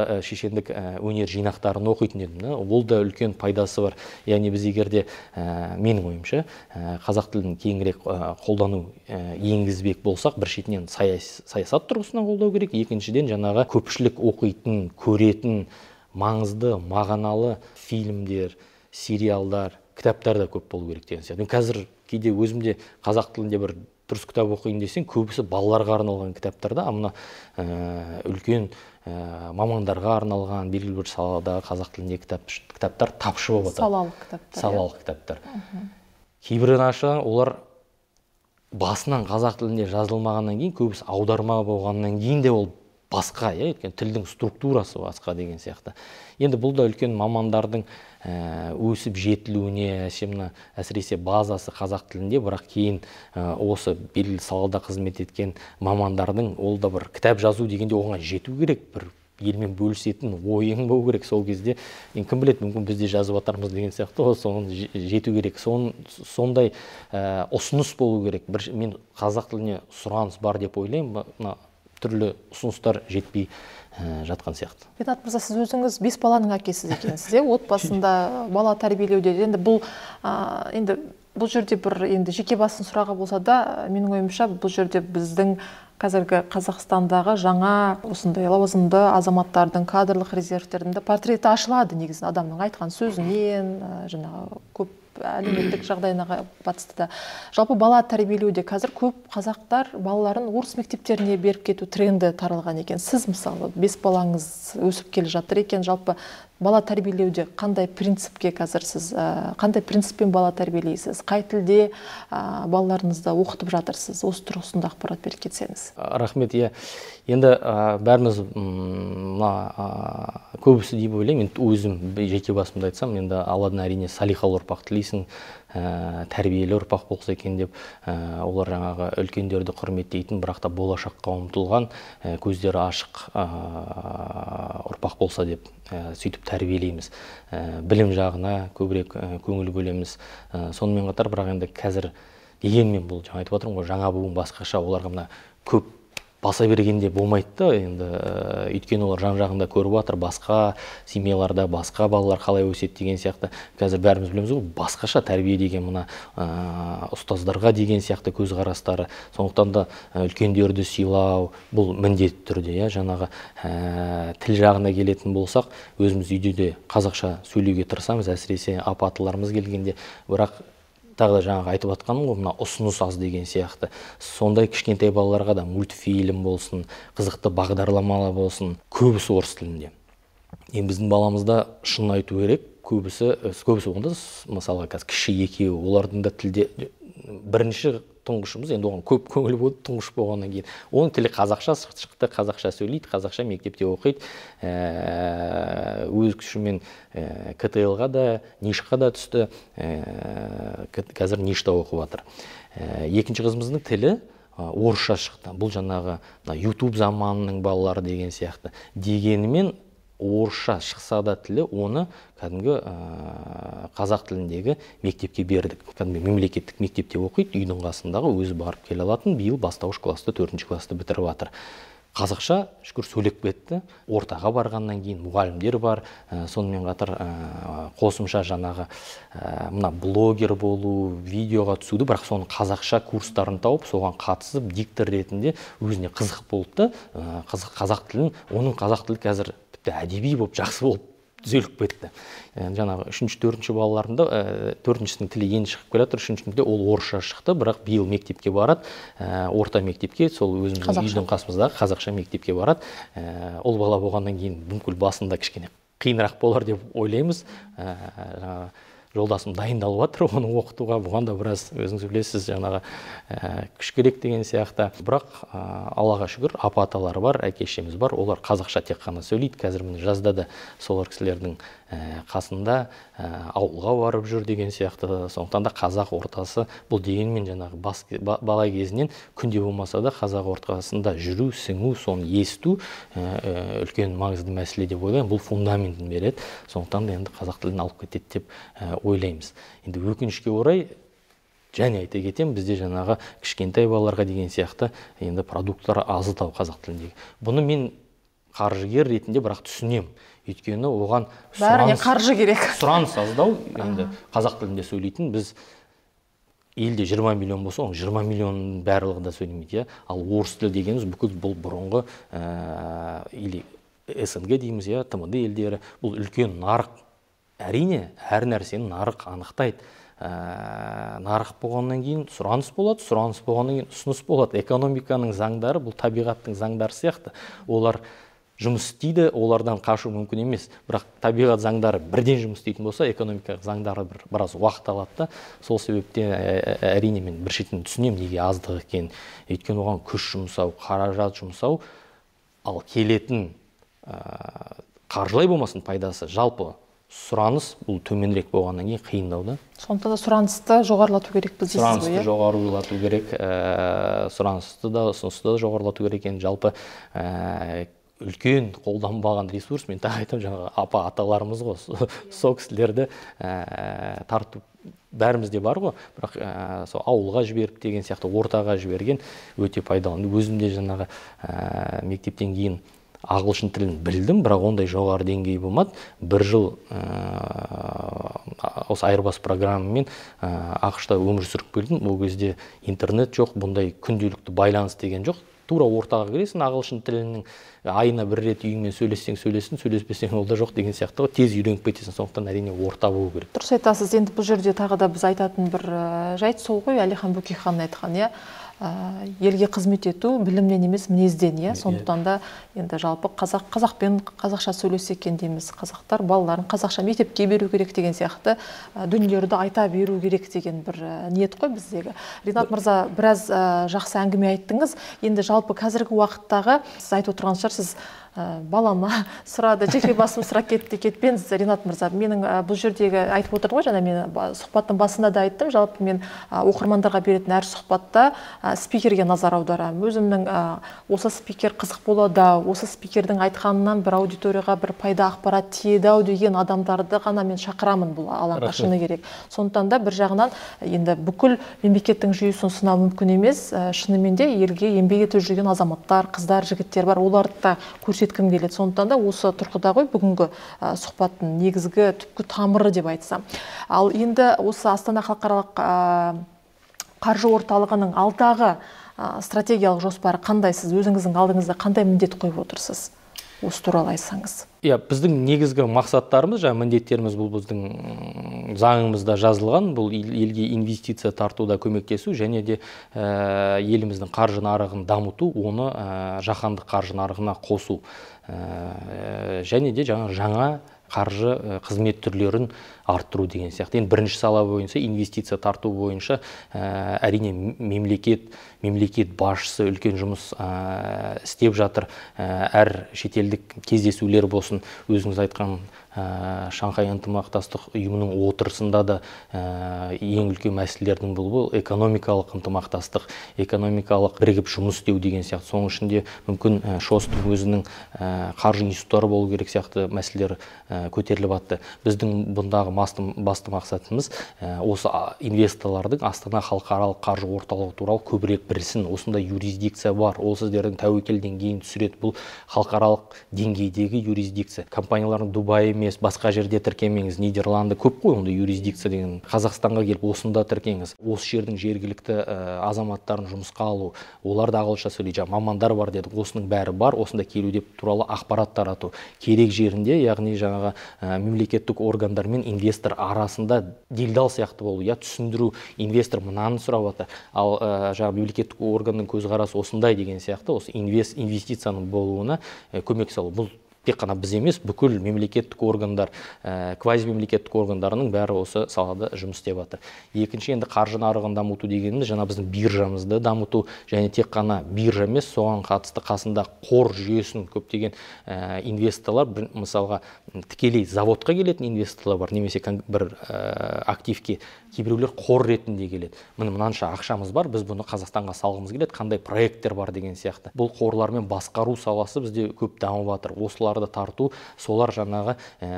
жинақтарын оқитын едім. Ол да үлкен пайдасы бар. Яғни біз егерде, менің ойымша, қазақ тілін кеңірек қолдану енгізбек болсақ, бір шетінен саясат тұрғысынан қолдау керек, екіншіден жаңағы көпшілік оқитын, көретін маңызды, мағыналы фильмдер, сериалдар, кітаптар да көп болу керек деген сияқты. Мен қазір кейде өзімде қазақ тілінде бір дұрыс кітап оқиын десең, көбісі балаларға арналған кітаптарда, мына үлкен мамандарға арналған белгілі бір саладағы қазақ тілінде кітаптар тапшы болып жатыр. Салалық кітаптар. Кейбірін ашқан, олар басынан қазақ тілінде жазылмағаннан кейін, көбісі аударма болғаннан кейін де ол басқа, өйткені тілдің структурасы басқа деген сияқты. Енді бұл да үлкен мамандардың өсіп жетілуіне, әсіресе базасы қазақ тілінде, бірақ кейін осы белгілі салада қызмет еткен мамандардың ол да бір кітап жазу дегенде оған жету керек, бір елмен бөлісетін ойың болу керек. Сол кезде кім біледі, мүмкін біз де жазып жатармыз деген сияқты ғой, соған жету керек. Сондай ұсыныс болу керек. Мен қазақ тіліне сұраныс бар деп ойлаймын, түрлі ұсыныстар жетпей жатқан сияқты. Ринат мырза, сіз өзіңіз 5 баланың әкесіз екенсіз, отбасында бала тәрбиелеуде. Енді бұл жерде бір жеке басын сұрағы болса да, менің ойымша бұл жерде біздің қазіргі Қазақстандағы жаңа осындай лауазымды азаматтардың, кадрлық резервтердің портреті ашылады негізін адамның айтқан сөзінен, жаңағы көп әлеуметтік жағдайына қатысты да. Жалпы бала тәрбиелеуде қазір көп қазақтар балаларын орыс мектептеріне беріп кету тренді таралған екен. Сіз мысалы 5 балаңыз өсіп келе жатыр екен, жалпы бала тәрбиелеуде қандай принципке қазір сіз, қандай принциппен бала тәрбиелейсіз? Қай тілде балаларыңызды оқытып жатырсыз? Осы тұрғысында ақпарат беріп кетсеңіз. Рахмет. Енді бәріміз көбісі деп ойлаймын, өзім жеке басымды айтсам, енді Алладан әрине салиқалы ұрпақ тілейсің, тәрбиелі ұрпақ болса екен деп, олар жаңағы үлкендерді құрметтейтін, бірақ та болашаққа ұмтылған, көздері ашық ұрпақ болса деп сөйтіп тәрбиелейміз. Білім жағына көбірек көңіл бөлеміз. Сонымен қатар, бірақ енді қазір дегенмен бұл жаңа айтып отырмын ғой, жаңа буын басқаша, оларға мына көп баса бергенде болмайды да, енді өйткені олар жан-жағында көріп жатыр, басқа семьяларда басқа балалар қалай өседі деген сияқты. Қазір бәріміз білеміз ғой, басқаша тәрбие деген мына ұстаздарға деген сияқты көзқарастары. Сондықтан да үлкендерді сыйлау бұл міндетті түрде, жаңағы тіл жағына келетін болсақ, өзіміз үйде де қазақша сөйлеуге тырысамыз, әсіресе апа-аталарымыз келгенде, бірақ тағы да жаңағы айтып жатқаным ғой, мына ұсыныс аз деген сияқты. Сондай кішкентай балаларға да мультфильм болсын, қызықты бағдарламалар болсын, көбісі орыс тілінде. Енді біздің баламызда шын айту керек, көбісі болғанда, мысалы кіші екеуі, олардың да тілде бірінші тұңғышымыз, енді оған көп көңіл болды тұңғыш болғаннан кейін. Оның тілі қазақша шықты, қазақша сөйлейді, қазақша мектепте оқиды. Өз күшімен КТЛ-ға да, НИШ-қа да түсті. Қазір НИШ-та оқып жатыр. Екінші қызымыздың тілі орысша шықты. Бұл жаңағы YouTube заманының балалары деген сияқты. Дегенімен орысша шықса да тілі, оны кәдімгі қазақ тіліндегі мектепке бердік. Кәдімгі мемлекеттік мектепте оқиды, үйдің қасындағы, өзі барып келе алатын. Биыл бастауыш класты, 4-ші класты бітіріп жатыр. Қазақша шүкір сөйлеп кетті. Ортаға барғаннан кейін мұғалімдер бар. Сонымен қатар қосымша жаңағы мына блогер болу, видеоға түсуді, бірақ соның қазақша курстарын тауып, соған қатысып, диктор ретінде өзіне қызық болды да, қазақ тілін, оның қазақ тілі қазір әдеби болып, жақсы болып түзеліп кетті. Жаңағы 3-4 балаларында 4-сінің тілі енді шығып келе жатыр, 3-сінде ол орысша шықты, бірақ биыл мектепке барады, орта мектепке, сол өзіміздің үйдің қасымыздағы қазақша мектепке барады. Ол бала болғаннан кейін мүмкін басында кішкене қиынырақ болар деп ойлаймыз. Жолдасым дайындалып жатыр оны оқытуға, бұған да біраз өзіңіз білесіз, жаңағы күш керек деген сияқты. Бірақ Аллаға шүкір, апа-аталары бар, әке-шешеміз бар, олар қазақша тек қана сөйлейді. Қазір міне жазда да солар кісілердің қасында ауылға барып жүр деген сияқты. Сондықтан да қазақ ортасы бұл дегенмен жаңағы бала кезінен күнде болмаса да қазақ ортасында жүру, сіңу, соны есту үлкен маңызды мәселе деп ойлаймын. Бұл фундаментін береді. Сондықтан да енді қазақ тілін алып кетеді деп ойлаймыз. Енді өкінішке орай, және айта кетем, бізде жаңағы кішкентай балаларға деген сияқты енді продукттар аздау қазақ тіліндегі. Бұны мен қаржыгер ретінде бірақ түсінем. Өйткені оған қаржы керек. Сұраныс аздау, енді қазақ тілінде сөйлейтін, біз елде 20 миллион болса, 20 миллион барлығы да сөйлемейді. Ал орыс тілі дегеніміз бүкіл бұл бұрынғы СНГ дейміз, ТМД елдері, бұл үлкен нарық. Әрине, әр нәрсені нарық анықтайды. Нарық болғаннан кейін сұраныс болады, сұраныс болғаннан кейін ұсыныс болады. Экономиканың заңдары, бұл табиғаттың заңдары сияқты. Олар жұмыс істейді, олардан қашу мүмкін емес. Бірақ табиғат заңдары бірден жұмыс істейтін болса, экономикалық заңдары біраз уақыт алады. Сол себептен әрине мен бір шетін түсінем, неге аздық екен. Өйткені оған күш жұмсау, қаражат жұмсау, ал келетін қаржылай болмасын пайдасы, жалпы сұраныс бұл төменірек болғаннан кейін қиындау да. Сондықтан да сұранысты жоғарылату керек дейсіз ғой? Сұранысты жоғарылату керек, сұранысты да, ұсынысты да жоғарылату керек. Жалпы үлкен қолданбаған ресурс. Мен тағы айтамын, жаңағы апа аталарымыз ғой, сол кісілерді тартып бәрімізде бар ғой, бірақ сол ауылға жіберіп деген сияқты ортаға жіберген өте пайдалы. Өзімде жаңағы мектептен кейін ағылшын тілін білдім, бірақ ондай жоғары деңгей болмады. Бір жыл осы Airbus программамен ақш-та өмір сүріп келдім. Ол кезде интернет жоқ, бұндай күнделікті байланыс деген жоқ. Тура ортаға кіресің, ағылшын тілінің айына бір рет үйіңмен сөйлессең сөйлессің, сөйлеспесең ол да жоқ деген сияқты ғой. Тез үйреніп кетесің, сондықтан әрине орта болу керек. Дұрыс айтасыз. Енді бұл жерде тағы да біз айтатын бір жайт сол ғой, Әлихан Бөкейхан айтқан, иә. Елге қызмет ету білімнен емес мінезден, иә. Сондықтан да енді жалпы қазақпен қазақша сөйлесе екен дейміз. Қазақтар балаларын қазақша мектепке беру керек деген сияқты дүниелерді айта беру керек деген бір ниет қой біздегі. Ринат мырза, біраз жақсы әңгіме айттыңыз. Енді жалпы қазіргі уақыттағы сіз айтып отырған шығар, сіз балама сұрады, жеке басым сұрап кетпеңіз, Ринат мырза. Менің бұл жердегі айтып отырдым ғой, жаңа мен сұхбаттың басында да айттым, жалпы мен оқырмандарға беретін әр сұхбатта спикерге назар аударамын. Өзімнің осы спикер қызық болады, осы спикердің айтқанынан бір аудиторияға бір пайда ақпарат тиеді-ау деген адамдарды ғана мен шақырамын бұл алаңға, шыны керек. Сондықтан да бір жағынан енді бүкіл мемлекеттің жүйесін сынау мүмкін емес. Шынымен де елге еңбек етіп жүрген азаматтар, қыздар, жігіттер бар, оларды да көрсеткім келеді. Сондықтан да осы тұрғыда ғой бүгінгі сұхбаттың негізгі түпкі тамыры деп айтсам. Ал енді осы Астана халықаралық қаржы орталығының алдағы стратегиялық жоспары қандай? Сіз өзіңіздің алдыңызда қандай міндет қойып отырсыз? Осы туралы айтсаңыз. Біздің негізгі мақсаттарымыз, жаңа міндеттеріміз, бұл біздің заңымызда жазылған, бұл елге инвестиция тартуда көмектесу және де еліміздің қаржы нарығын дамыту, оны жаһандық қаржы нарығына қосу және де жаңа қаржы қызмет түрлерін арттыру деген сияқты. Енді бірінші сала бойынша, инвестиция тарту бойынша әрине мемлекет басшысы үлкен жұмыс істеп жатыр. Әр шетелдік кездесулер болсын, өзіңіз айтқан Шанхай ынтымақтастық ұйымының отырысында да ең үлкен мәселелердің бұл экономикалық ынтымақтастық, экономикалық бірігіп жұмыс істеу деген сияқты. Соның ішінде мүмкін ШОС-тың өзінің қаржы институттары болу керек сияқты мәселелер көтеріліп атты. Біздің бұндағы басты мақсатымыз осы инвесторлардың Астана халықаралық қаржы орталығы туралы көбірек білсін. Осында юрисдикция бар, ол сіздердің тәуекел деңгейін түсіреді. Бұл халықаралық деңгейдегі юрисдикция. Компаниялардың Дубай емес, басқа жерде тіркемеңіз. Нидерланды көп қой онда юрисдикция деген. Қазақстанға келіп осында тіркеңіз. Осы жердің жергілікті азаматтарын жұмысқа алу, олар да ағылшынша сөйлейді, мамандар бар дедік. Осының бәрі бар, осында келу деп туралы ақпарат тарату. Керек жерінде, яғни жаңағы мемлекеттік органдар мен инвестор арасында делдал сияқты болу, түсіндіру, инвестор мынаны сұрап жатыр, ал жаңағы мемлекеттік органның көзқарасы осындай деген сияқты, осы инвестицияның болуына көмек салу. Бұл тек қана біз емес, бүкіл мемлекеттік органдар, квазимемлекеттік органдарының бәрі осы салада жұмыс істеп жатыр. Екінші, енді қаржы нарығын дамыту дегеніміз, жаңа біздің биржамызды дамыту, және тек қана биржа емес, соған қатысты қасында қор жүйесін көптеген инвесторлар, мысалға тікелей заводқа келетін инвесторлар бар, немесе бір активке кейбіреулер қор ретінде келеді. Мынанша ақшамыз бар, біз бұны Қазақстанға салғымыз келеді, қандай проекттер бар деген сияқты. Бұл қорлармен басқару саласы бізде көп дамып жатыр. Осыларды тарту, солар жаңағы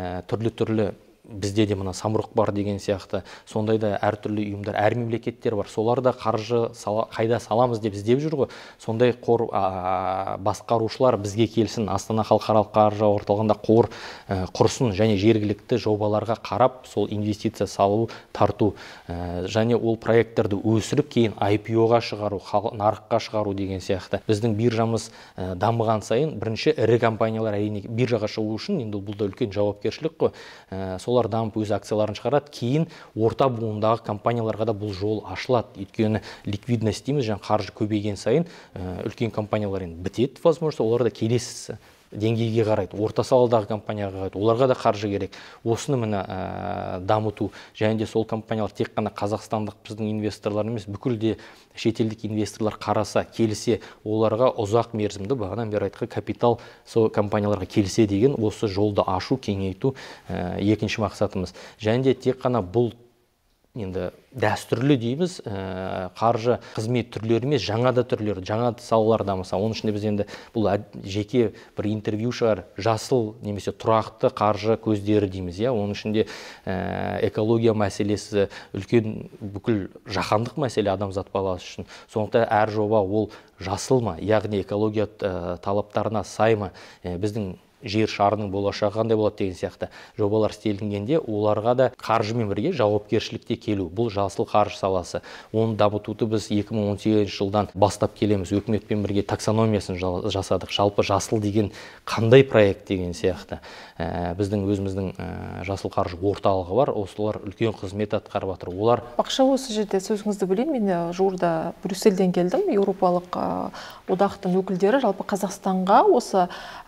түрлі бізде де мына Самұрық бар деген сияқты, сондай да әртүрлі ұйымдар, әр мемлекеттер бар. Солар да қаржы қайда саламыз деп іздеп жүр ғой. Сондай қор басқарушылар бізге келсін, Астана халықаралық қаржы орталығында қор құрсын және жергілікті жобаларға қарап, сол инвестиция салу, тарту және ол проекттерді өсіріп, кейін IPO-ға шығару, нарыққа шығару деген сияқты. Біздің биржамыз дамыған сайын, бірінші ірі компаниялар әрине биржаға шығу үшін, енді бұл да үлкен жауапкершілік қой. Солар дамып өз акцияларын шығарады, кейін орта буындағы компанияларға да бұл жол ашылады. Өйткені ликвидность дейміз, қаржы көбейген сайын үлкен компаниялар енді бітеді, возможно, олар да келесі деңгейге қарайды, орта саладағы компанияға қарайды, оларға да қаржы керек. Осыны міне дамыту, және де сол компаниялар тек қана қазақстандық біздің инвесторлар емес, бүкілде шетелдік инвесторлар қараса, келсе, оларға ұзақ мерзімді, бағанадан бері айтқан капитал сол компанияларға келсе деген осы жолды ашу, кеңейту екінші мақсатымыз. Және де тек қана бұл енді дәстүрлі дейміз, қаржы қызмет түрлері емес, жаңа да түрлері, жаңа салаларда мысалы. Оның ішінде біз енді бұл жеке бір интервью шығар, жасыл немесе тұрақты қаржы көздері дейміз. Оның ішінде экология мәселесі үлкен бүкіл жаһандық мәселе адамзат баласы үшін. Сондықтан әр жоба ол жасыл ма, яғни экология талаптарына сай ма, біздің жер шарының болашағы қандай болады деген сияқты жобалар істелінгенде, оларға да қаржымен бірге жауапкершілікте келу. Бұл жасыл қаржы саласы. Оны дамытуды біз 2018 жылдан бастап келеміз. Үкіметпен бірге таксономиясын жасадық. Жалпы жасыл деген қандай проект деген сияқты. Біздің өзіміздің жасыл қаржы орталығы бар. Осылар үлкен қызмет атқарып жатыр. Олар Бақша, осы жерде сөзіңізді бөлейін. Мен жуырда Брюссельден келдім. Еуропалық одақтың өкілдері жалпы Қазақстанға осы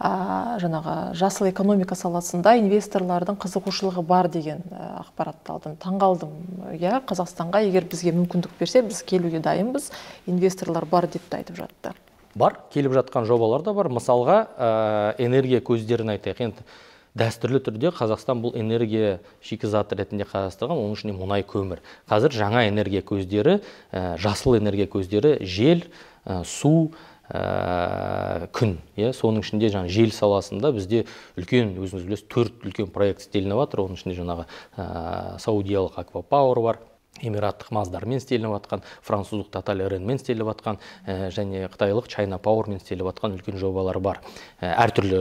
жасыл экономика саласында инвесторлардың қызығушылығы бар деген ақпаратты алдым. Таңғалдым. Қазақстанға егер бізге мүмкіндік берсе, біз келуге дайынбыз, инвесторлар бар деп айтып жатты. Бар, келіп жатқан жобалар да бар. Мысалға, энергия көздерін айтайық. Енді дәстүрлі түрде Қазақстан бұл энергия шикізаты ретінде қарастырған, оның ішінде мұнай, көмір. Қазір жаңа энергия көздері, жасыл энергия көздері, жел, су, күн. Соның ішінде жел саласында бізде үлкен, өзіңіз білесіз, 4 үлкен проект істелініп жатыр. Оның ішінде жаңағы саудиялық Аквапауэр бар, эмираттық Маздармен істелініп жатқан, француздық Total Eren-мен істелініп жатқан, және қытайлық China Power-мен істелініп жатқан үлкен жобалар бар. Әртүрлі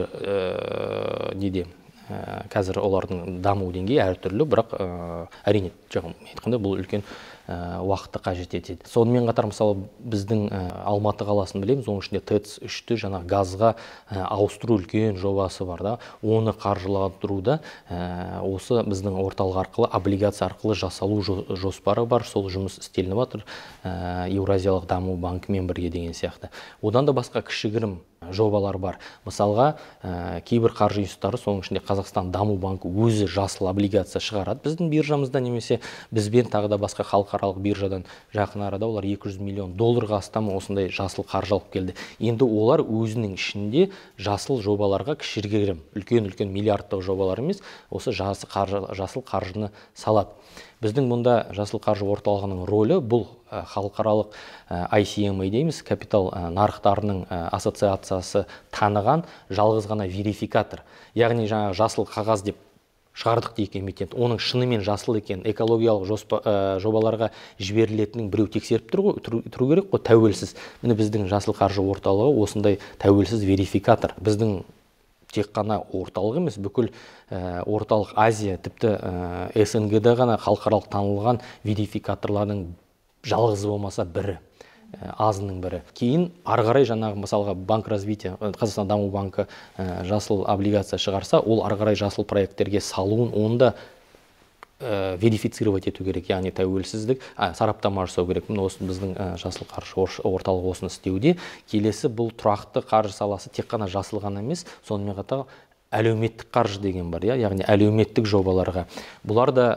неде қазір олардың даму деңгейі әртүрлі, бірақ әрине айтқанда бұл үлкен уақытты қажет етеді. Сонымен қатар мысалы біздің Алматы қаласын білеміз, оның ішінде ТЭЦ-3-ті жаңағы газға ауыстыру үлкен жобасы бар да. Оны қаржыландыруда осы біздің орталық арқылы, облигация арқылы жасалу жоспары бар. Сол жұмыс істелініп жатыр Еуразиялық даму банкімен бірге деген сияқты. Одан да басқа кішігірім жобалар бар. Мысалға, кейбір қаржы институттары, соның ішінде Қазақстан даму банкі өзі жасыл облигация шығарады біздің биржамызда, немесе бізбен тағы да басқа халықаралық биржадан жақын арада олар $200 миллион астам осындай жасыл қаржы алып келді. Енді олар өзінің ішінде жасыл жобаларға кішігірім, үлкен миллиардтық жобалар емес, осы жасыл қаржыны салады. Біздің мұнда жасыл қаржы орталығының рөлі бұл халықаралық ICMA дейміз, капитал нарықтарының ассоциациясы таныған жалғыз ғана верификатор. Яғни жаңағы жасыл қағаз деп шығардық дейік эмитент. Оның шынымен жасыл екен, экологиялық жобаларға жіберілетінің біреу тексеріп тұру керек қой, тәуелсіз. Міне біздің жасыл қаржы орталығы осындай тәуелсіз верификатор. Біздің тек қана орталық емес, бүкіл орталық Азия, тіпті СНГ-да ғана халықаралық танылған верификаторлардың жалғыз болмаса бірі, азының бірі. Кейін ары қарай жаңағы мысалға банк развития, Қазақстан даму банкі жасыл облигация шығарса, ол ары қарай жасыл проекттерге салуын, оны да верифицировать ету керек, яғни тәуелсіздік, сараптама жасау керек. Осы біздің жасыл қаржы орталығы осыны істеуде. Келесі бұл тұрақты қаржы саласы тек қана жасыл ғана емес, сонымен қатар әлеуметтік қаржы деген бар, яғни әлеуметтік жобаларға. Бұлар да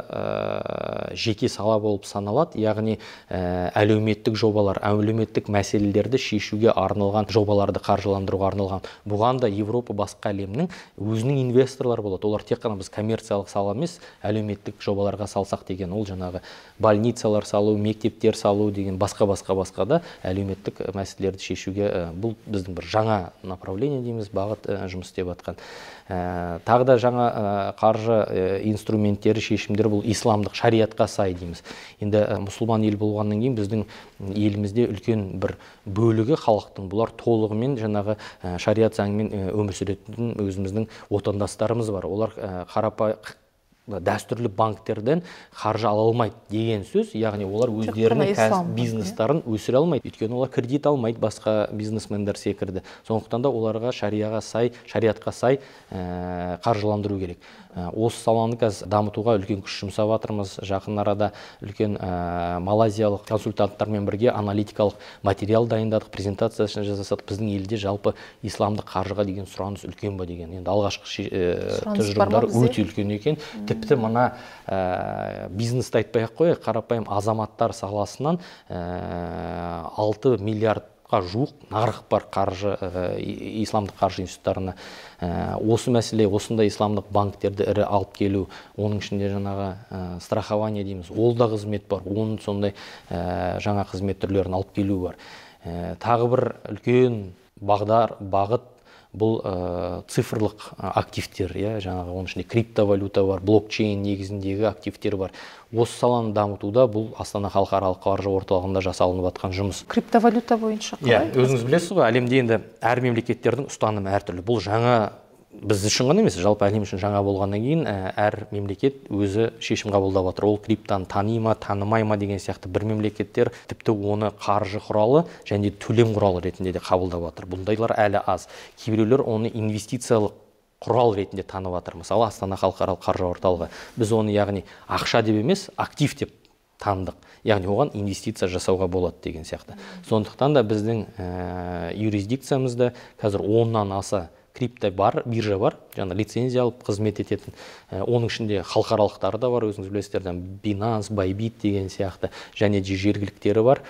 жеке сала болып саналады, яғни әлеуметтік жобалар, әлеуметтік мәселелерді шешуге арналған жобаларды қаржыландыруға арналған. Бұған да Европа, басқа әлемнің өзінің инвесторлар болады. Олар тек қана біз коммерциялық сала емес, әлеуметтік жобаларға салсақ деген, ол жаңағы больницалар салу, мектептер салу деген басқа да әлеуметтік мәселелерді шешуге бұл біздің бір жаңа направление дейміз, бағыт жұмыс істеп жатқан. Тағы да жаңа қаржы инструменттері, шешімдері бұл исламдық шариатқа сай дейміз. Енді мұсылман ел болғаннан кейін біздің елімізде үлкен бір бөлігі халықтың, бұлар толығымен жаңағы шариат заңымен өмір сүретін өзіміздің отандастарымыз бар. Олар дәстүрлі банктерден қаржы ала алмайды деген сөз, яғни олар өздерінің бизнестарын өсіре алмайды, өйткені олар кредит алмайды басқа бизнесмендер секілді. Сондықтан да оларға шариатқа сай қаржыландыру керек. Осы саланы қазір дамытуға үлкен күш жұмсап жатырмыз. Жақын арада үлкен малайзиялық консультанттармен бірге аналитикалық материал дайындадық, презентациясын жасадық. Біздің елде жалпы исламдық қаржыға деген сұраныс үлкен ба деген. Енді алғашқы тұжырымдар өте үлкен екен. Тіпті мына бизнесті айтпай-ақ қояйық, қарапайым азаматтар саласынан 6 миллиард жуық нарық бар қаржы, исламдық қаржы институттарына. Осы мәселе, осындай исламдық банктерді ірі алып келу, оның ішінде жаңағы страхование дейміз, ол да қызмет бар, оның сондай жаңа қызмет түрлерін алып келу бар. Тағы бір үлкен бағыт бұл цифрлық активтер, жаңағы оның ішінде криптовалюта бар, блокчейн негізіндегі активтер бар. Осы саланы дамытуда бұл Астана халықаралық қаржы орталығында жасалынып жатқан жұмыс. Криптовалюта бойынша қалай? Өзіңіз білесіз ғой, әлемде енді әр мемлекеттердің ұстанымы әртүрлі. Бұл жаңа біз үшін ғана емес, жалпы әлем үшін жаңа болғаннан кейін әр мемлекет өзі шешім қабылдап жатыр. Ол криптаны тани ма, танымай ма деген сияқты. Бір мемлекеттер тіпті оны қаржы құралы және төлем құралы ретінде де қабылдап жатыр. Бұндайлар әлі аз. Кейбіреулер оны инвестициялық құрал ретінде танып жатыр. Мысалы, Астана халықаралық қаржы орталығы. Біз оны яғни ақша деп емес, актив деп таныдық. Яғни оған инвестиция жасауға болады деген сияқты. Сондықтан да біздің юрисдикциямызда қазір 10-нан аса крипто бар, биржа бар, жаңа лицензия алып қызмет ететін. Оның ішінде халықаралықтары да бар, өзіңіз білесіздер, Binance, Bybit деген сияқты, және жергіліктері бар.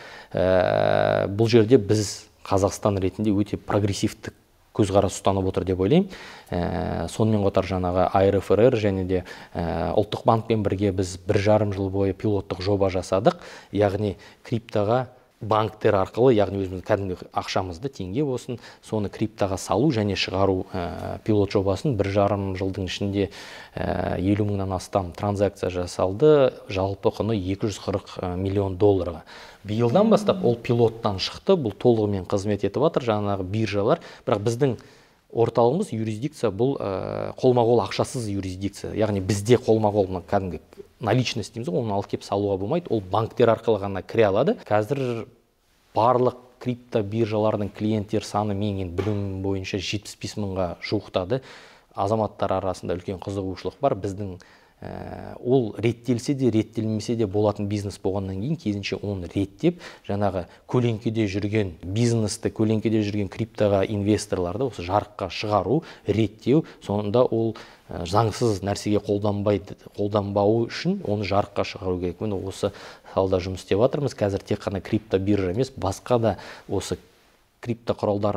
Бұл жерде біз Қазақстан ретінде өте прогрессивтік көзқарас ұстанып отыр деп ойлаймын. Сонымен қатар жаңағы АРФРР және де ұлттық банкпен бірге біз 1,5 жыл бойы пилоттық жоба жасадық. Яғни криптоға банктер арқылы, яғни өзіміздің кәдімгі ақшамызды, теңге болсын, соны криптоға салу және шығару пилот жобасын 1,5 жылдың ішінде 50 мыңнан астам транзакция жасалды, жалпы құны $240 миллион. Биылдан бастап ол пилоттан шықты, бұл толығымен қызмет етіп жатыр, жаңағы биржалар, бірақ біздің орталығымыз юрисдикция, бұл қолма-қол ақшасыз юрисдикция. Яғни бізде қолма-қол кәдімгі наличность дейміз, оны алып кеп салуға болмайды, ол банктер арқылы ғана кіре алады. Қазір барлық крипто биржалардың клиенттер саны менің білім бойынша 75 мыңға жуықтады. Азаматтар арасында үлкен қызығушылық бар. Біздің ол реттелсе де, реттелмесе де болатын бизнес болғаннан кейін кезінше оны реттеп, жаңағы көлеңкеде жүрген бизнесті, көлеңкеде жүрген криптоға инвесторларды осы жарыққа шығару, реттеу, сонда ол заңсыз нәрсеге қолданбауы үшін оны жарыққа шығару керек. Міне осы салада жұмыс істеп жатырмыз. Қазір тек қана крипто биржа емес, басқа да осы крипто құралдар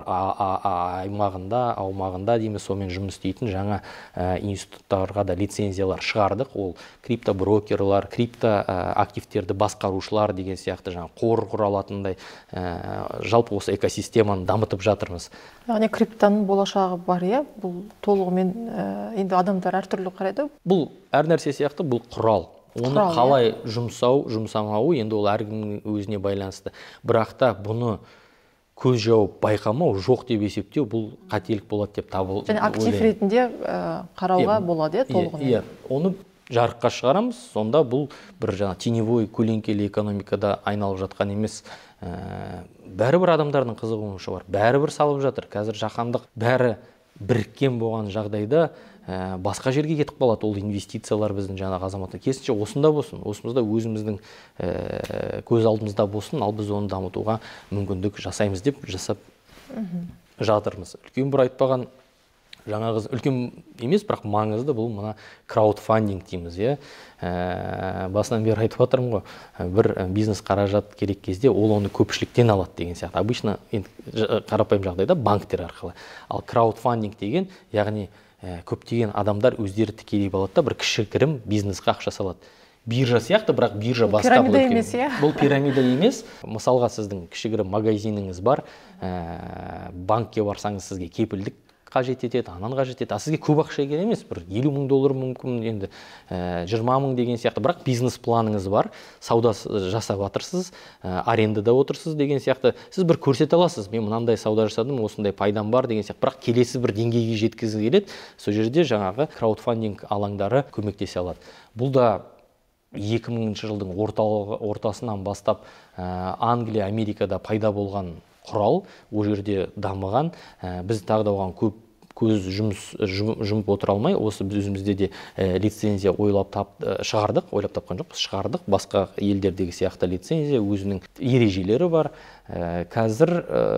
аумағында дейміз, сонымен жұмыс істейтін жаңа институттарға да лицензиялар шығардық. Ол крипто брокерлар, крипто активтерді басқарушылар деген сияқты жаңа қор құра алатындай жалпы осы экосистеманы дамытып жатырмыз. Яғни криптоның болашағы бар, бұл толығымен енді адамдар әртүрлі қарайды. Бұл әр нәрсе сияқты бұл құрал. Оны қалай жұмсамауы енді ол әркімнің өзіне байланысты. Бірақ та бұны көз жауып байқамау, жоқ деп есептеу, бұл қателік болады деп табылады. Және актив ретінде қарауға болады, толығымен. Оны жарыққа шығарамыз, сонда бұл бір жаңа теневой көлеңкелі экономикада айналып жатқан емес. Бәрібір адамдардың қызығушылығы бар, бәрібір салып жатыр. Қазір жаһандық бәрі біріккен болған жағдайда басқа жерге кетіп қалады ол инвестициялар біздің жаңағы азаматтар. Керісінше осында болсын, осымызда өзіміздің көз алдымызда болсын, ал біз оны дамытуға мүмкіндік жасаймыз деп жасап жатырмыз. Үлкен бір айтпаған жаңағы үлкен емес, бірақ маңызды бұл мына краудфандинг дейміз, басынан бері айтып жатырмын ғой, бір бизнес қаражат керек кезде ол оны көпшіліктен алады деген сияқты. Обычно қарапайым жағдайда банктер арқылы. Ал краудфандинг деген, яғни көптеген адамдар өздері тікелей болады да бір кішігірім бизнесқа ақша салады. Биржа сияқты, бірақ биржа басқа. Пирамида емес, Бұл пирамида емес. Мысалға сіздің кішігірім магазиніңіз бар, банкке барсаңыз сізге кепілдік қажет етеді, анан қажет етеді. Сізге көп ақша керек емес, бір $50 мың мүмкін, енді 20 мың деген сияқты, бірақ бизнес планыңыз бар, сауда жасап жатырсыз, арендада отырсыз деген сияқты. Сіз бір көрсете аласыз, мен мынандай сауда жасадым, осындай пайдам бар деген сияқты, бірақ келесі бір деңгейге жеткізгі келеді. Сол жерде жаңағы краудфандинг алаңдары көмектесе алады. Бұл да 2000 жылдың ортасынан бастап Англия, Америкада пайда болған құрал, ол жерде дамыған. Біз тағы да оған көп көз жұмып отыра алмай, осы біз өзімізде де лицензия ойлап шығардық, ойлап тапқан жоқпыз, шығардық. Басқа елдердегі сияқты лицензия, өзінің ережелері бар. Қазір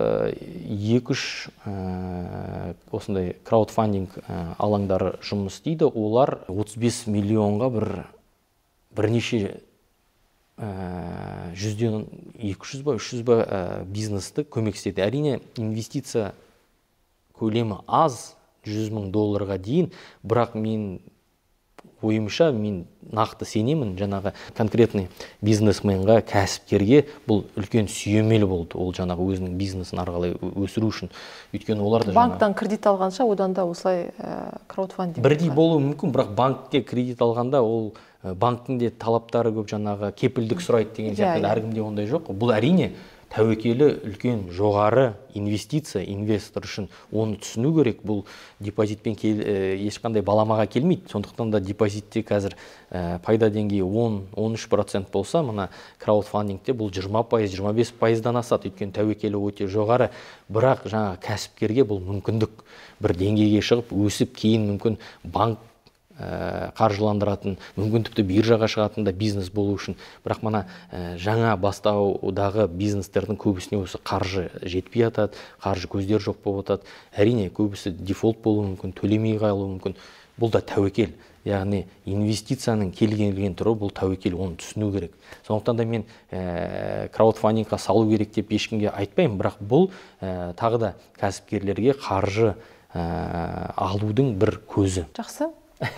2-3 осындай краудфандинг алаңдары жұмыс істейді. Олар 35 миллионға бірнеше 100-ден 200 ба 300 ба бизнесті көмектеседі. Әрине инвестиция көлемі аз, $100,000 дейін, бірақ мен ойымша мен нақты сенемін, жаңағы конкретный бизнесменға, кәсіпкерге бұл үлкен сүйемел болды. Ол жаңағы өзінің бизнесін арқылы өсіру үшін. Өйткені олар да банктан кредит алғанша, одан да осылай краудфандинг. Бірдей болуы мүмкін, бірақ банкке кредит алғанда ол банктың де талаптары көп, жаңағы кепілдік сұрайды деген сияқты, әркімде ондай жоқ. Бұл әрине тәуекелі үлкен жоғары инвестиция, инвестор үшін оны түсіну керек. Бұл депозитпен ешқандай баламаға келмейді. Сондықтан да депозитте қазір пайда деңгейі 10-13% болса, мына краудфандингте бұл 20-25%-дан асады. Өйткені тәуекелі өте жоғары. Бірақ жаңа кәсіпкерге бұл мүмкіндік, бір деңгейге шығып, өсіп, кейін мүмкін банк қаржыландыратын, мүмкін тіпті биржаға шығатында бизнес болу үшін. Бірақ мына жаңа бастаудағы бизнестердің көбісіне осы қаржы жетпей атады, қаржы көздер жоқ болып атады. Әрине көбісі дефолт болуы мүмкін, төлемей қалуы мүмкін. Бұл да тәуекел. Яғни инвестицияның келген түрі бұл тәуекел, оны түсіну керек. Сондықтан да мен краудфандингқа салу керек деп ешкімге айтпаймын, бірақ бұл тағы да кәсіпкерлерге қаржы алудың бір көзі. Жақсы.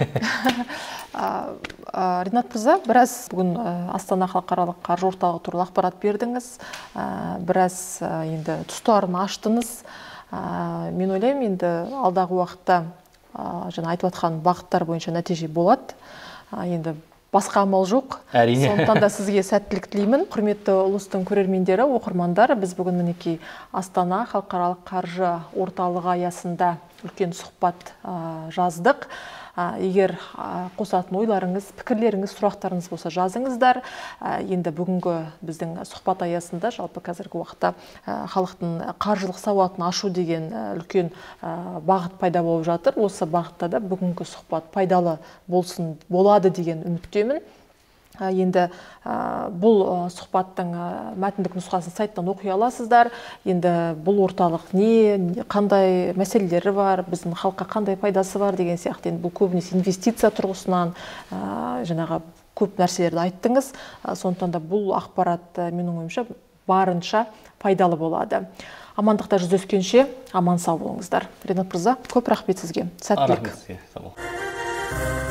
Ринат мырза, біраз бүгін Астана халықаралық қаржы орталығы туралы ақпарат бердіңіз, біраз енді тұстарын аштыңыз. Мен ойлаймын, енді алдағы уақытта жаңа айтып жатқан бағыттар бойынша нәтиже болады. Енді басқа амал жоқ. Әрине. Сондықтан да сізге сәттілік тілеймін. Құрметті ұлыстың көрермендері, оқырмандар, біз бүгін мінекей Астана халықаралық қаржы орталығы аясында үлкен сұхбат жаздық. Егер қосатын ойларыңыз, пікірлеріңіз, сұрақтарыңыз болса жазыңыздар. Енді бүгінгі біздің сұхбат аясында жалпы қазіргі уақытта халықтың қаржылық сауатын ашу деген үлкен бағыт пайда болып жатыр. Осы бағытта да бүгінгі сұхбат пайдалы болады деген үміттемін. Енді бұл сұхбаттың мәтіндік нұсқасын сайттан оқи аласыздар. Енді бұл орталық қандай мәселелері бар, біздің халыққа қандай пайдасы бар деген сияқты. Енді бұл көбінесе инвестиция тұрғысынан жаңағы көп нәрселерді айттыңыз. Сондықтан да бұл ақпарат менің ойымша барынша пайдалы болады. Амандықта жүздескенше аман сау болыңыздар. Ринат мырза, көп рахмет сізге. Сәттілік. Рахмет сізге.